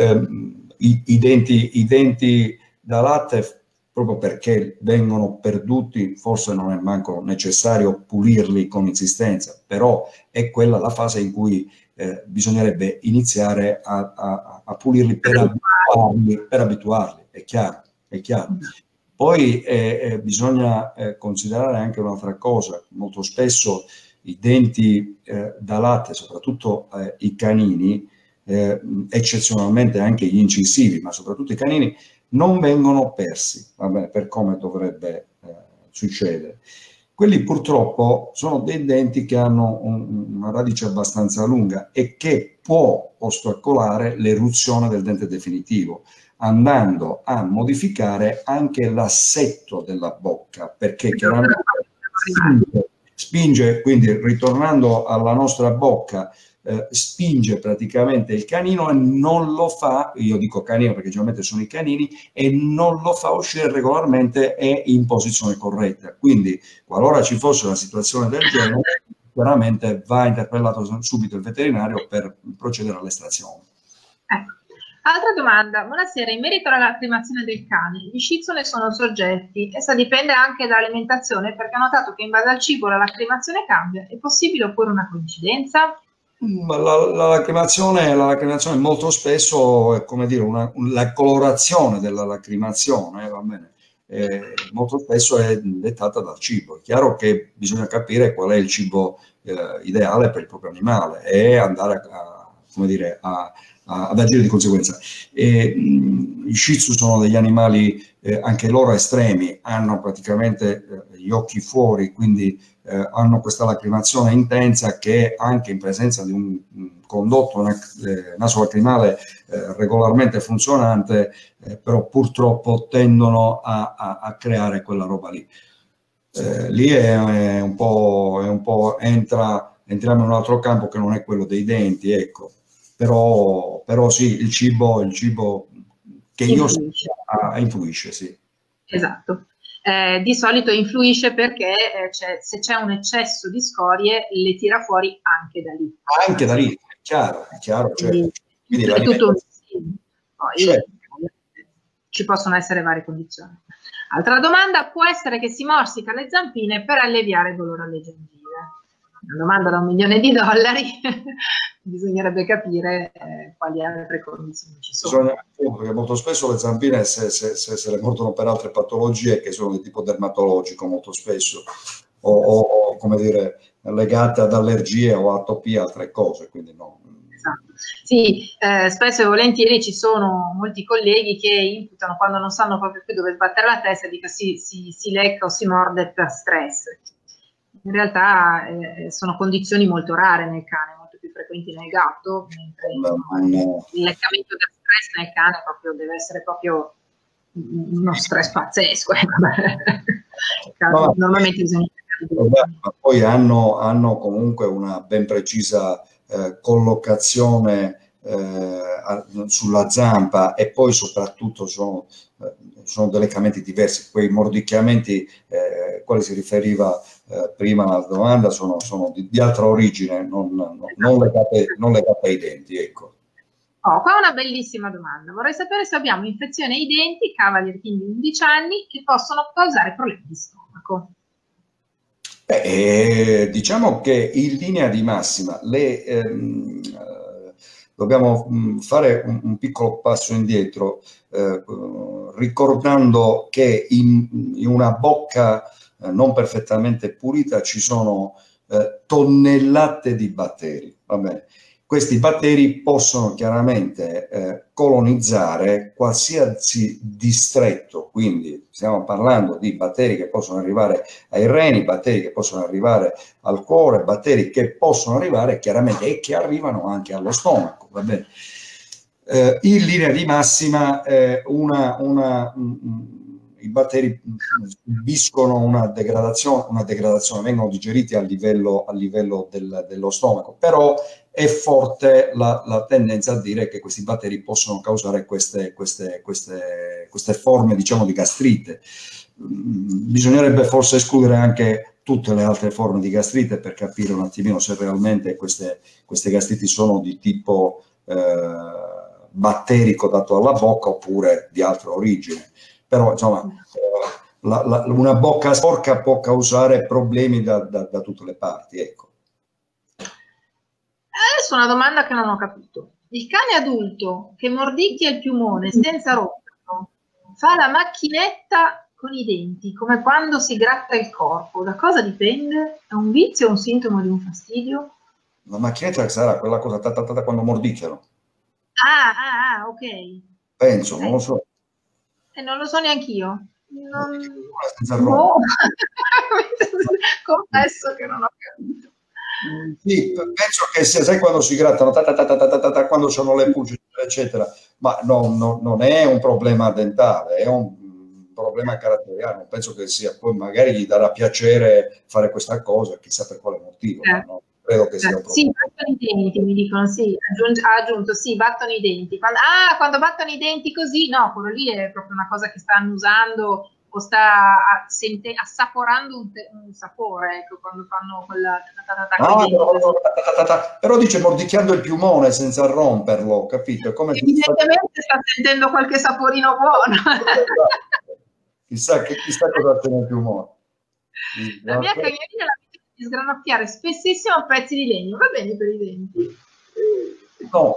I denti da latte, proprio perché vengono perduti, forse non è manco necessario pulirli con insistenza, però è quella la fase in cui bisognerebbe iniziare a pulirli per abituarli, è chiaro, è chiaro. Poi bisogna considerare anche un'altra cosa: molto spesso i denti da latte, soprattutto i canini, eccezionalmente anche gli incisivi, ma soprattutto i canini, non vengono persi, vabbè, per come dovrebbe succedere. Quelli purtroppo sono dei denti che hanno una radice abbastanza lunga e che può ostacolare l'eruzione del dente definitivo, andando a modificare anche l'assetto della bocca, perché chiaramente spinge, quindi ritornando alla nostra bocca, spinge praticamente il canino e non lo fa, io dico canino perché generalmente sono i canini, e non lo fa uscire regolarmente e in posizione corretta. Quindi qualora ci fosse una situazione del genere, chiaramente va interpellato subito il veterinario per procedere all'estrazione. Ecco. Altra domanda. Buonasera, in merito alla lacrimazione del cane, gli Shih Tzu ne sono soggetti. Essa dipende anche dall'alimentazione, perché ho notato che in base al cibo la lacrimazione cambia. È possibile oppure una coincidenza? La lacrimazione molto spesso è come dire la colorazione della lacrimazione, va bene? Molto spesso è dettata dal cibo. È chiaro che bisogna capire qual è il cibo ideale per il proprio animale e andare ad agire di conseguenza. I Shih Tzu sono degli animali anche loro estremi, hanno praticamente gli occhi fuori, quindi hanno questa lacrimazione intensa che anche in presenza di un condotto nasolacrimal regolarmente funzionante, però purtroppo tendono a creare quella roba lì. Lì è un po' entriamo in un altro campo che non è quello dei denti, ecco. Però sì, il cibo che io influisce, sì. Esatto. Di solito influisce perché se c'è un eccesso di scorie le tira fuori anche da lì. Anche da lì, è chiaro. Quindi è tutto un poi certo. ci possono essere varie condizioni. Altra domanda: può essere che si morsica le zampine per alleviare il dolore alle gengive? una domanda da $1.000.000, bisognerebbe capire quali altre condizioni ci sono. Perché molto spesso le zampine se le mordono per altre patologie che sono di tipo dermatologico molto spesso, o come dire, legate ad allergie o atopie, altre cose, quindi no. Esatto. Sì, spesso e volentieri ci sono molti colleghi che imputano quando non sanno proprio più dove sbattere la testa, dicono si lecca o si morde per stress. In realtà sono condizioni molto rare nel cane, molto più frequenti nel gatto, mentre il leccamento da stress nel cane proprio deve essere proprio uno stress pazzesco. Normalmente bisogna... Ma poi hanno comunque una ben precisa collocazione sulla zampa, e poi soprattutto sono dei leccamenti diversi. Quei mordicchiamenti quali si riferiva prima la domanda sono di altra origine, non legate ai denti, ecco. Oh, qua una bellissima domanda. Vorrei sapere se abbiamo infezione ai denti, Cavalier King di 11 anni, che possono causare problemi di stomaco. Diciamo che in linea di massima dobbiamo fare un piccolo passo indietro, ricordando che in una bocca non perfettamente pulita ci sono tonnellate di batteri, va bene? Questi batteri possono chiaramente colonizzare qualsiasi distretto, quindi stiamo parlando di batteri che possono arrivare ai reni, batteri che possono arrivare al cuore, batteri che possono arrivare chiaramente e che arrivano anche allo stomaco, va bene? In linea di massima i batteri subiscono una degradazione, vengono digeriti a livello dello stomaco, però è forte la tendenza a dire che questi batteri possono causare queste forme, diciamo, di gastrite. Bisognerebbe forse escludere anche tutte le altre forme di gastrite per capire un attimino se realmente queste gastriti sono di tipo batterico dato alla bocca oppure di altra origine. Però insomma una bocca sporca può causare problemi da tutte le parti, ecco. Adesso una domanda che non ho capito. Il cane adulto che mordicchia il piumone senza romperlo fa la macchinetta con i denti, come quando si gratta il corpo. Da cosa dipende? È un vizio o un sintomo di un fastidio? La macchinetta sarà quella cosa quando mordicchiano. Ok. Penso, non lo so. Non lo so neanch'io. Confesso che non ho capito. Sì, penso che sia, sai, quando si grattano, quando sono le pulci, eccetera, ma non è un problema dentale, è un problema caratteriale. Non penso che sia, poi magari gli darà piacere fare questa cosa, chissà per quale motivo, ma non credo che sia un problema. Sì, battono i denti, mi dicono, sì, ha aggiunto, sì, battono i denti. Quando battono i denti così, no, quello lì è proprio una cosa che sta annusando o sta assaporando un sapore, ecco, quando fanno quella... Però dice mordicchiando il piumone senza romperlo, capito? Come evidentemente sta sentendo qualche saporino buono. chissà cosa c'è nel piumone. La mia cagnolina la di sgranocchiare spessissimo pezzi di legno, va bene per i denti. No,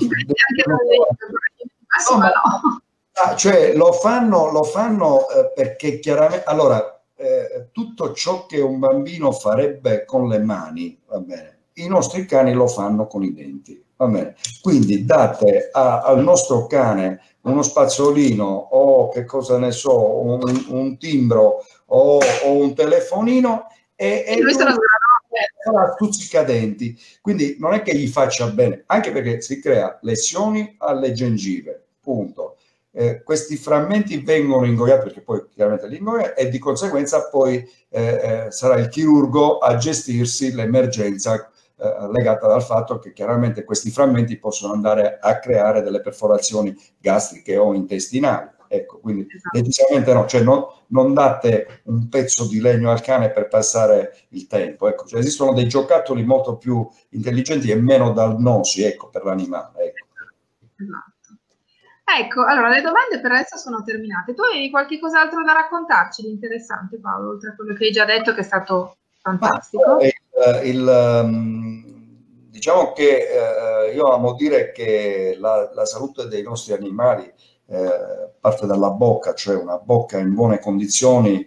cioè lo fanno perché chiaramente, allora, tutto ciò che un bambino farebbe con le mani, va bene, i nostri cani lo fanno con i denti, va bene, quindi date al nostro cane uno spazzolino o che cosa ne so, un timbro o un telefonino e lui sarà stuzzicadenti, quindi non è che gli faccia bene, anche perché si crea lesioni alle gengive, punto. Questi frammenti vengono ingoiati, perché poi chiaramente li ingoia, e di conseguenza poi sarà il chirurgo a gestirsi l'emergenza legata dal fatto che chiaramente questi frammenti possono andare a creare delle perforazioni gastriche o intestinali. Ecco, quindi decisamente no, cioè non date un pezzo di legno al cane per passare il tempo. Ecco, cioè esistono dei giocattoli molto più intelligenti e meno dannosi, ecco, per l'animale. Ecco. Ecco, allora le domande per adesso sono terminate. Tu avevi qualche cos'altro da raccontarci di interessante, Paolo, oltre a quello che hai già detto, che è stato fantastico? diciamo che io amo dire che la salute dei nostri animali parte dalla bocca, cioè una bocca in buone condizioni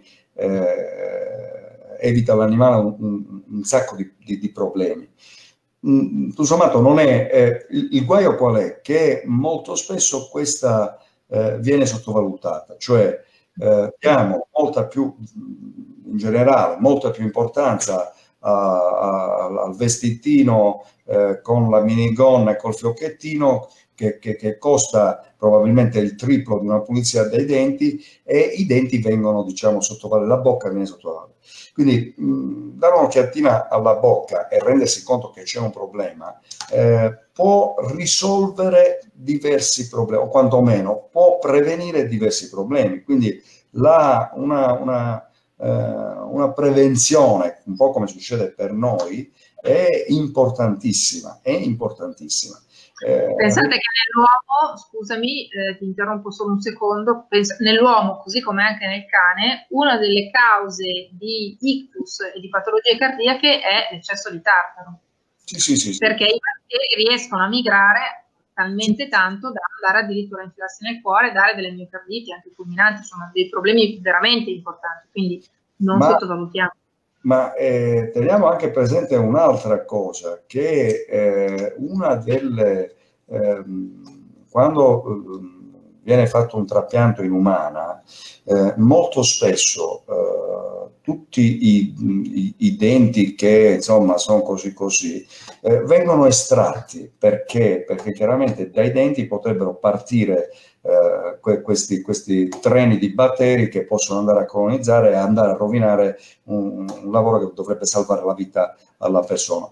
evita all'animale un sacco di problemi. Tutto sommato non è, il guaio qual è? Che molto spesso questa viene sottovalutata, cioè diamo molta più, in generale, molta più importanza al vestitino con la minigonna e col fiocchettino che costa probabilmente il triplo di una pulizia dei denti, e i denti vengono, diciamo, sottovalutati, la bocca viene sottovalutata. Quindi dare un'occhiatina alla bocca e rendersi conto che c'è un problema può risolvere diversi problemi, o quantomeno può prevenire diversi problemi. Quindi una prevenzione, un po' come succede per noi, è importantissima, è importantissima. Pensate che nell'uomo, scusami, ti interrompo solo un secondo, nell'uomo, così come anche nel cane, una delle cause di ictus e di patologie cardiache è l'eccesso di tartaro. Sì. Perché i batteri riescono a migrare talmente tanto da andare addirittura a infilarsi nel cuore e dare delle miocarditi, anche fulminanti, sono dei problemi veramente importanti, quindi non sottovalutiamo. Ma teniamo anche presente un'altra cosa, che una delle quando viene fatto un trapianto in umana, molto spesso tutti i denti che insomma sono così vengono estratti, perché chiaramente dai denti potrebbero partire questi treni di batteri che possono andare a colonizzare e andare a rovinare un lavoro che dovrebbe salvare la vita alla persona.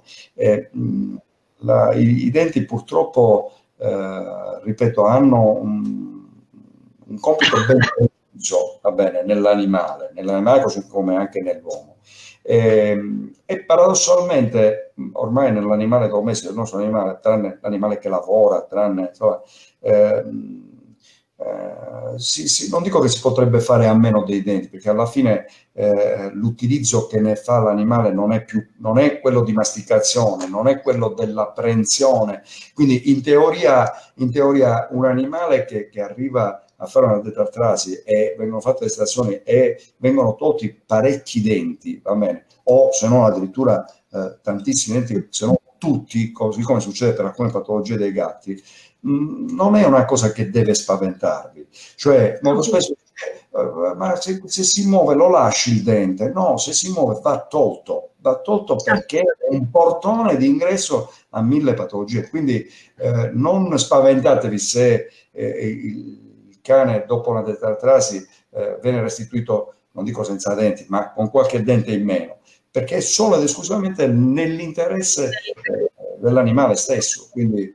I denti purtroppo, ripeto, hanno un compito ben preciso, va bene, nell'animale così come anche nell'uomo. E paradossalmente ormai nell'animale domestico, il nostro animale, tranne l'animale che lavora, tranne insomma, non dico che si potrebbe fare a meno dei denti, perché alla fine l'utilizzo che ne fa l'animale non è quello di masticazione, non è quello dell'apprensione. Quindi in teoria un animale che arriva a fare una detartrasi e vengono fatte estrazioni e vengono tolti parecchi denti, va bene, o se no addirittura tantissimi denti, se no tutti, così come succede per alcune patologie dei gatti, non è una cosa che deve spaventarvi. Cioè, molto spesso ma se si muove lo lasci il dente? No, se si muove va tolto perché è un portone di ingresso a 1000 patologie. Quindi non spaventatevi se il cane dopo una detartrasi viene restituito, non dico senza denti, ma con qualche dente in meno, perché è solo ed esclusivamente nell'interesse dell'animale stesso. Quindi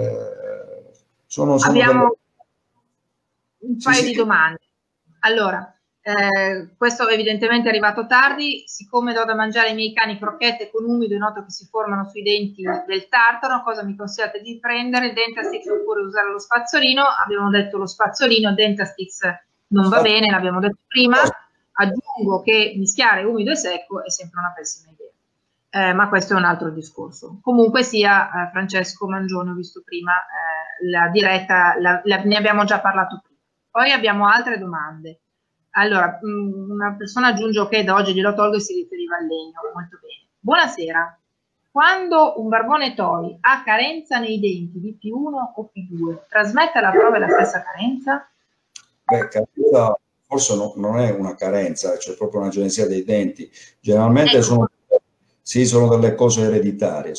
abbiamo un paio di domande. Allora, questo evidentemente è arrivato tardi. Siccome do da mangiare ai miei cani crocchette con umido e noto che si formano sui denti del tartaro, cosa mi consigliate di prendere? Il Dentastix oppure usare lo spazzolino? Abbiamo detto lo spazzolino, Dentastix non va bene, l'abbiamo detto prima. Aggiungo che mischiare umido e secco è sempre una pessima idea. Ma questo è un altro discorso. Comunque sia, Francesco Mangione, ho visto prima la diretta, ne abbiamo già parlato prima. Poi abbiamo altre domande. Allora, una persona aggiunge ok, da oggi glielo tolgo e si riferiva al legno. Molto bene. Buonasera. Quando un barbone toy ha carenza nei denti di P1 o P2, trasmette alla prova la stessa carenza? Beh, carenza forse non è una carenza, c'è proprio una genesia dei denti. Generalmente sono delle cose ereditarie,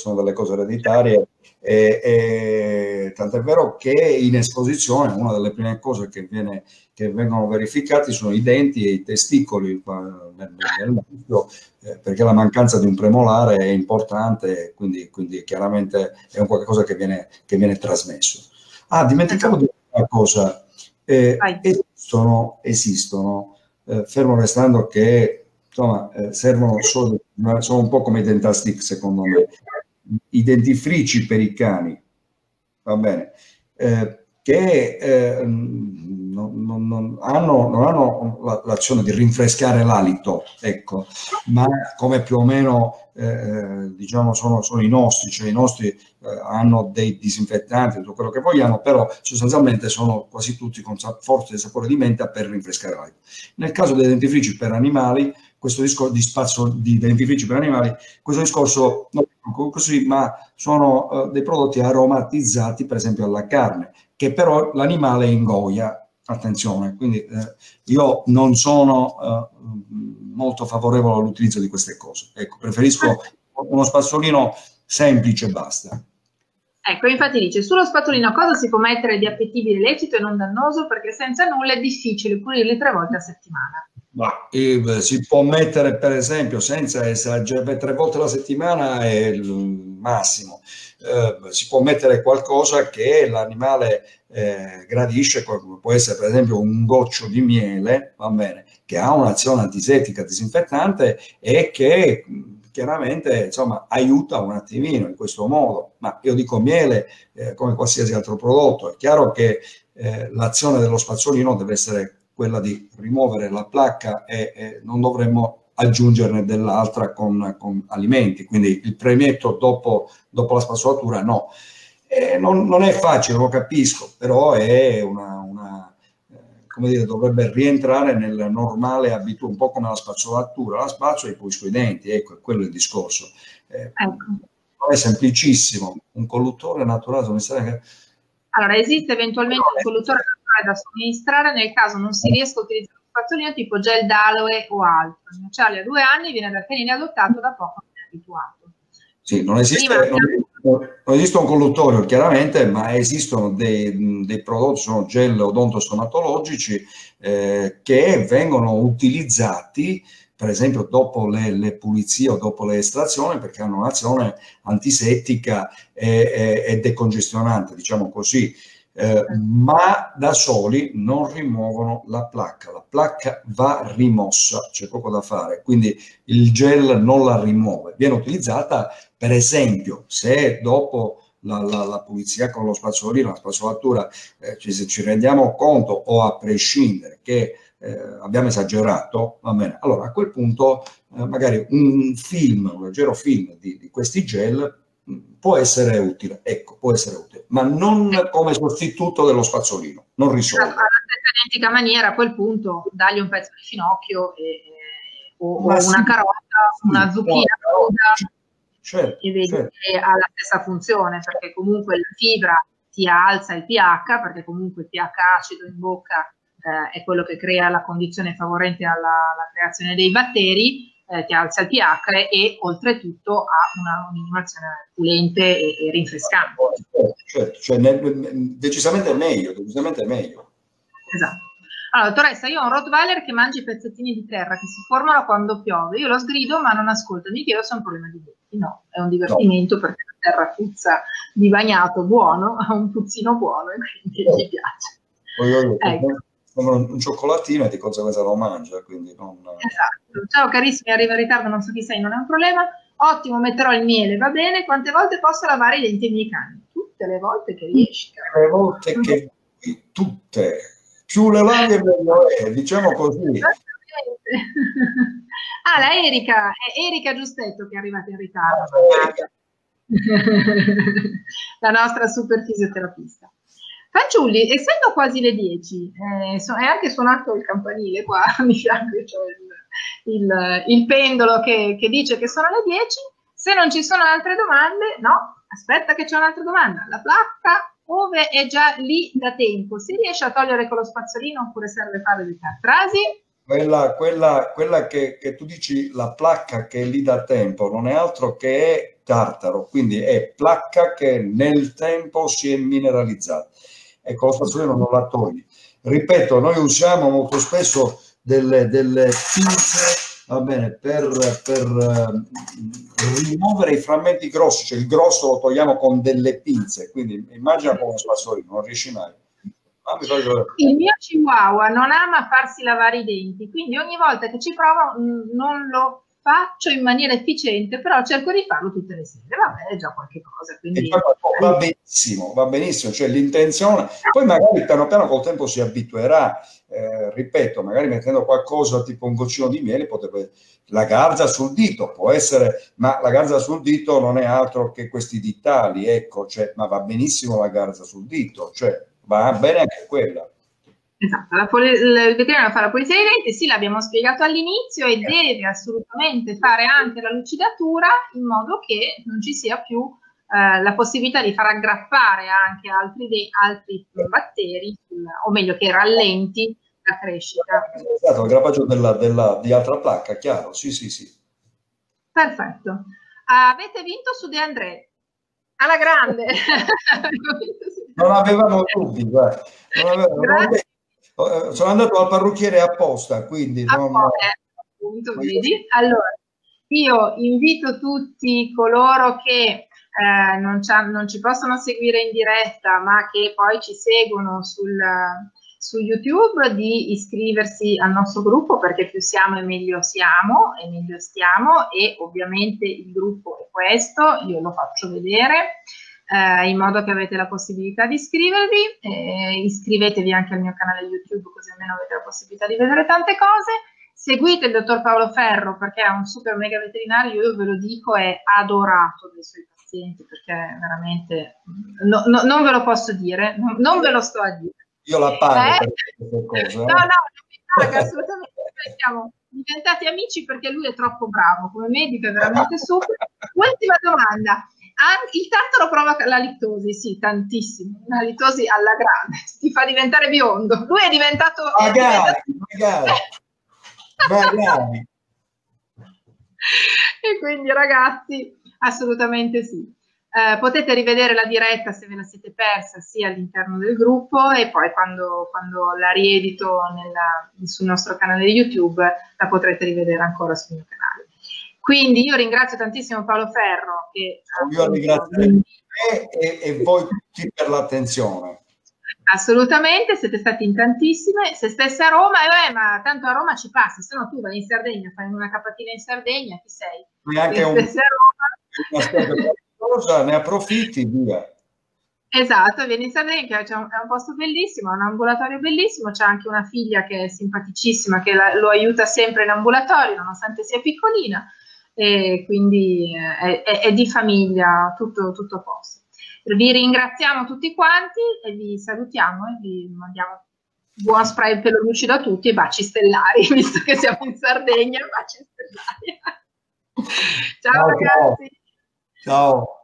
e tant'è vero che in esposizione una delle prime cose che vengono verificati sono i denti e i testicoli nel maschio, perché la mancanza di un premolare è importante, quindi chiaramente è un qualcosa che viene trasmesso. Dimenticavo di dire una cosa, esistono fermo restando che insomma, sono un po' come i Dentastix, secondo me, i dentifrici per i cani, va bene, che non non hanno l'azione di rinfrescare l'alito, ecco, ma come più o meno diciamo sono i nostri, cioè i nostri hanno dei disinfettanti, tutto quello che vogliamo, però sostanzialmente sono quasi tutti con forte sapore di menta per rinfrescare l'alito. Nel caso dei dentifrici per animali, questo discorso di dentifrici per animali, questo discorso non è così, ma sono dei prodotti aromatizzati, per esempio alla carne, che però l'animale ingoia. Attenzione, quindi io non sono molto favorevole all'utilizzo di queste cose. Ecco, preferisco uno spazzolino semplice e basta. Ecco, infatti dice, sullo spazzolino cosa si può mettere di appetibile, lecito e non dannoso, perché senza nulla è difficile pulirli 3 volte a settimana. Ma si può mettere, per esempio, senza esagerare, 3 volte alla settimana è il massimo. Si può mettere qualcosa che l'animale gradisce, può essere per esempio un goccio di miele, va bene, che ha un'azione antisettica, disinfettante e che chiaramente insomma aiuta un attimino in questo modo. Ma io dico miele come qualsiasi altro prodotto. È chiaro che l'azione dello spazzolino deve essere quella di rimuovere la placca e non dovremmo aggiungerne dell'altra con alimenti, quindi il premietto dopo la spazzolatura no. Non è facile, lo capisco, però è come dire, dovrebbe rientrare nel normale abitudine, un po' come la spazzolatura, la spazzola e pulisco i denti, ecco, è quello il discorso. Ecco. Non è semplicissimo, un collutore naturale, allora, esiste eventualmente un collutore naturale da somministrare nel caso non si riesca a utilizzare lo spazzolino tipo gel d'aloe o altro. Il mio Charlie ha 2 anni, viene da canine adottato, da poco non è abituato. Sì, non esiste un colluttorio chiaramente, ma esistono dei prodotti, sono gel odontostomatologici che vengono utilizzati per esempio dopo le pulizie o dopo le estrazioni, perché hanno un'azione antisettica e decongestionante, diciamo così, ma da soli non rimuovono la placca va rimossa, c'è poco da fare, quindi il gel non la rimuove, viene utilizzata per esempio se dopo la pulizia con lo spazzolino, la spazzolatura, ci rendiamo conto o a prescindere che abbiamo esagerato, va bene, allora a quel punto magari un leggero film di questi gel può essere utile, ecco, può essere utile, ma non come sostituto dello spazzolino, non risolve. Alla stessa identica maniera a quel punto dagli un pezzo di finocchio o una carota, una zucchina cruda, certo, e vedi che ha la stessa funzione, perché comunque la fibra ti alza il pH, perché comunque il pH acido in bocca è quello che crea la condizione favorente alla creazione dei batteri, ti alza il pH e oltretutto ha una minimazione pulente e rinfrescante. Certo, cioè, decisamente meglio. Esatto. Allora, dottoressa, io ho un Rottweiler che mangia i pezzettini di terra che si formano quando piove. Io lo sgrido ma non ascolta. Mi chiedo se è un problema di denti. No, è un divertimento perché la terra puzza di bagnato buono, ha un puzzino buono e quindi gli piace. Ecco. Un cioccolatino e di conseguenza lo mangia, quindi non... Esatto. Ciao carissimi, arrivo in ritardo, non so chi sei, non è un problema. Ottimo, metterò il miele, va bene. Quante volte posso lavare i denti ai miei cani? Tutte le volte che riesci. Le volte che tutte. Più le lavi meglio è, diciamo così. Ah, la Erika, è Erika Giustetto che è arrivata in ritardo. La nostra super fisioterapista. Fanciulli, essendo quasi le 10, è anche suonato il campanile qua di fianco, cioè il pendolo che dice che sono le 10. Se non ci sono altre domande, no, aspetta che c'è un'altra domanda. La placca, ove è già lì da tempo, si riesce a togliere con lo spazzolino oppure serve fare dei tartrasi? Quella che tu dici, la placca che è lì da tempo, non è altro che tartaro, quindi è placca che nel tempo si è mineralizzata. Ecco, lo spazzolino non la togli. Ripeto, noi usiamo molto spesso delle pinze, va bene, per rimuovere i frammenti grossi, cioè il grosso lo togliamo con delle pinze, quindi immagina con lo spazzolino, non riesci mai. Il mio chihuahua non ama farsi lavare i denti, quindi ogni volta che ci prova non lo faccio in maniera efficiente, però cerco di farlo tutte le sere. Vabbè, è già qualche cosa. Quindi va benissimo, cioè l'intenzione, poi magari piano piano col tempo si abituerà, ripeto, magari mettendo qualcosa tipo un goccino di miele, potrebbe, la garza sul dito può essere, ma la garza sul dito non è altro che questi dittali, ecco, cioè, ma va benissimo la garza sul dito, cioè va bene anche quella. Esatto, il veterinario fa la pulizia dei denti, sì, l'abbiamo spiegato all'inizio, e deve assolutamente fare anche la lucidatura in modo che non ci sia più la possibilità di far aggrappare anche altri batteri, o meglio che rallenti la crescita. Esatto, il grappaggio di altra placca, chiaro, sì, sì, sì. Perfetto. Avete vinto su De André, alla grande. Non avevamo dubbi, guarda. Sono andato al parrucchiere apposta, quindi appunto, vedi? Allora, io invito tutti coloro che non ci possono seguire in diretta, ma che poi ci seguono su YouTube, di iscriversi al nostro gruppo, perché più siamo e meglio siamo e meglio stiamo, e ovviamente il gruppo è questo, io lo faccio vedere. In modo che avete la possibilità di iscrivervi, iscrivetevi anche al mio canale YouTube, così almeno avete la possibilità di vedere tante cose. Seguite il dottor Paolo Ferro, perché è un super mega veterinario, io ve lo dico, è adorato dai suoi pazienti, perché veramente non ve lo posso dire, non ve lo sto a dire. Io la pago per queste cose. No, non mi paga assolutamente, noi siamo diventati amici perché lui è troppo bravo, come medico è veramente super. Ultima domanda. Il tartaro provoca la littosi, sì, tantissimo, una littosi alla grande, ti fa diventare biondo. Lui è diventato... Magari. E quindi ragazzi, assolutamente sì. Potete rivedere la diretta se ve la siete persa, sia all'interno del gruppo, e poi quando la riedito sul nostro canale YouTube la potrete rivedere ancora sul mio canale. Quindi io ringrazio tantissimo Paolo Ferro. Io ringrazio te e voi tutti per l'attenzione. Assolutamente, siete stati in tantissime. Se stesse a Roma, ma tanto a Roma ci passi, se no tu vai in Sardegna, fai una capatina in Sardegna, chi sei? Neanche una cosa, ne approfitti, via. Esatto, vieni in Sardegna, è un posto bellissimo, è un ambulatorio bellissimo, c'è anche una figlia che è simpaticissima, che lo aiuta sempre in ambulatorio, nonostante sia piccolina, e quindi è di famiglia, tutto a posto. Vi ringraziamo tutti quanti e vi salutiamo e vi mandiamo buon spray pelo lucido a tutti e baci stellari, visto che siamo in Sardegna, baci stellari. Ciao ragazzi. Ciao.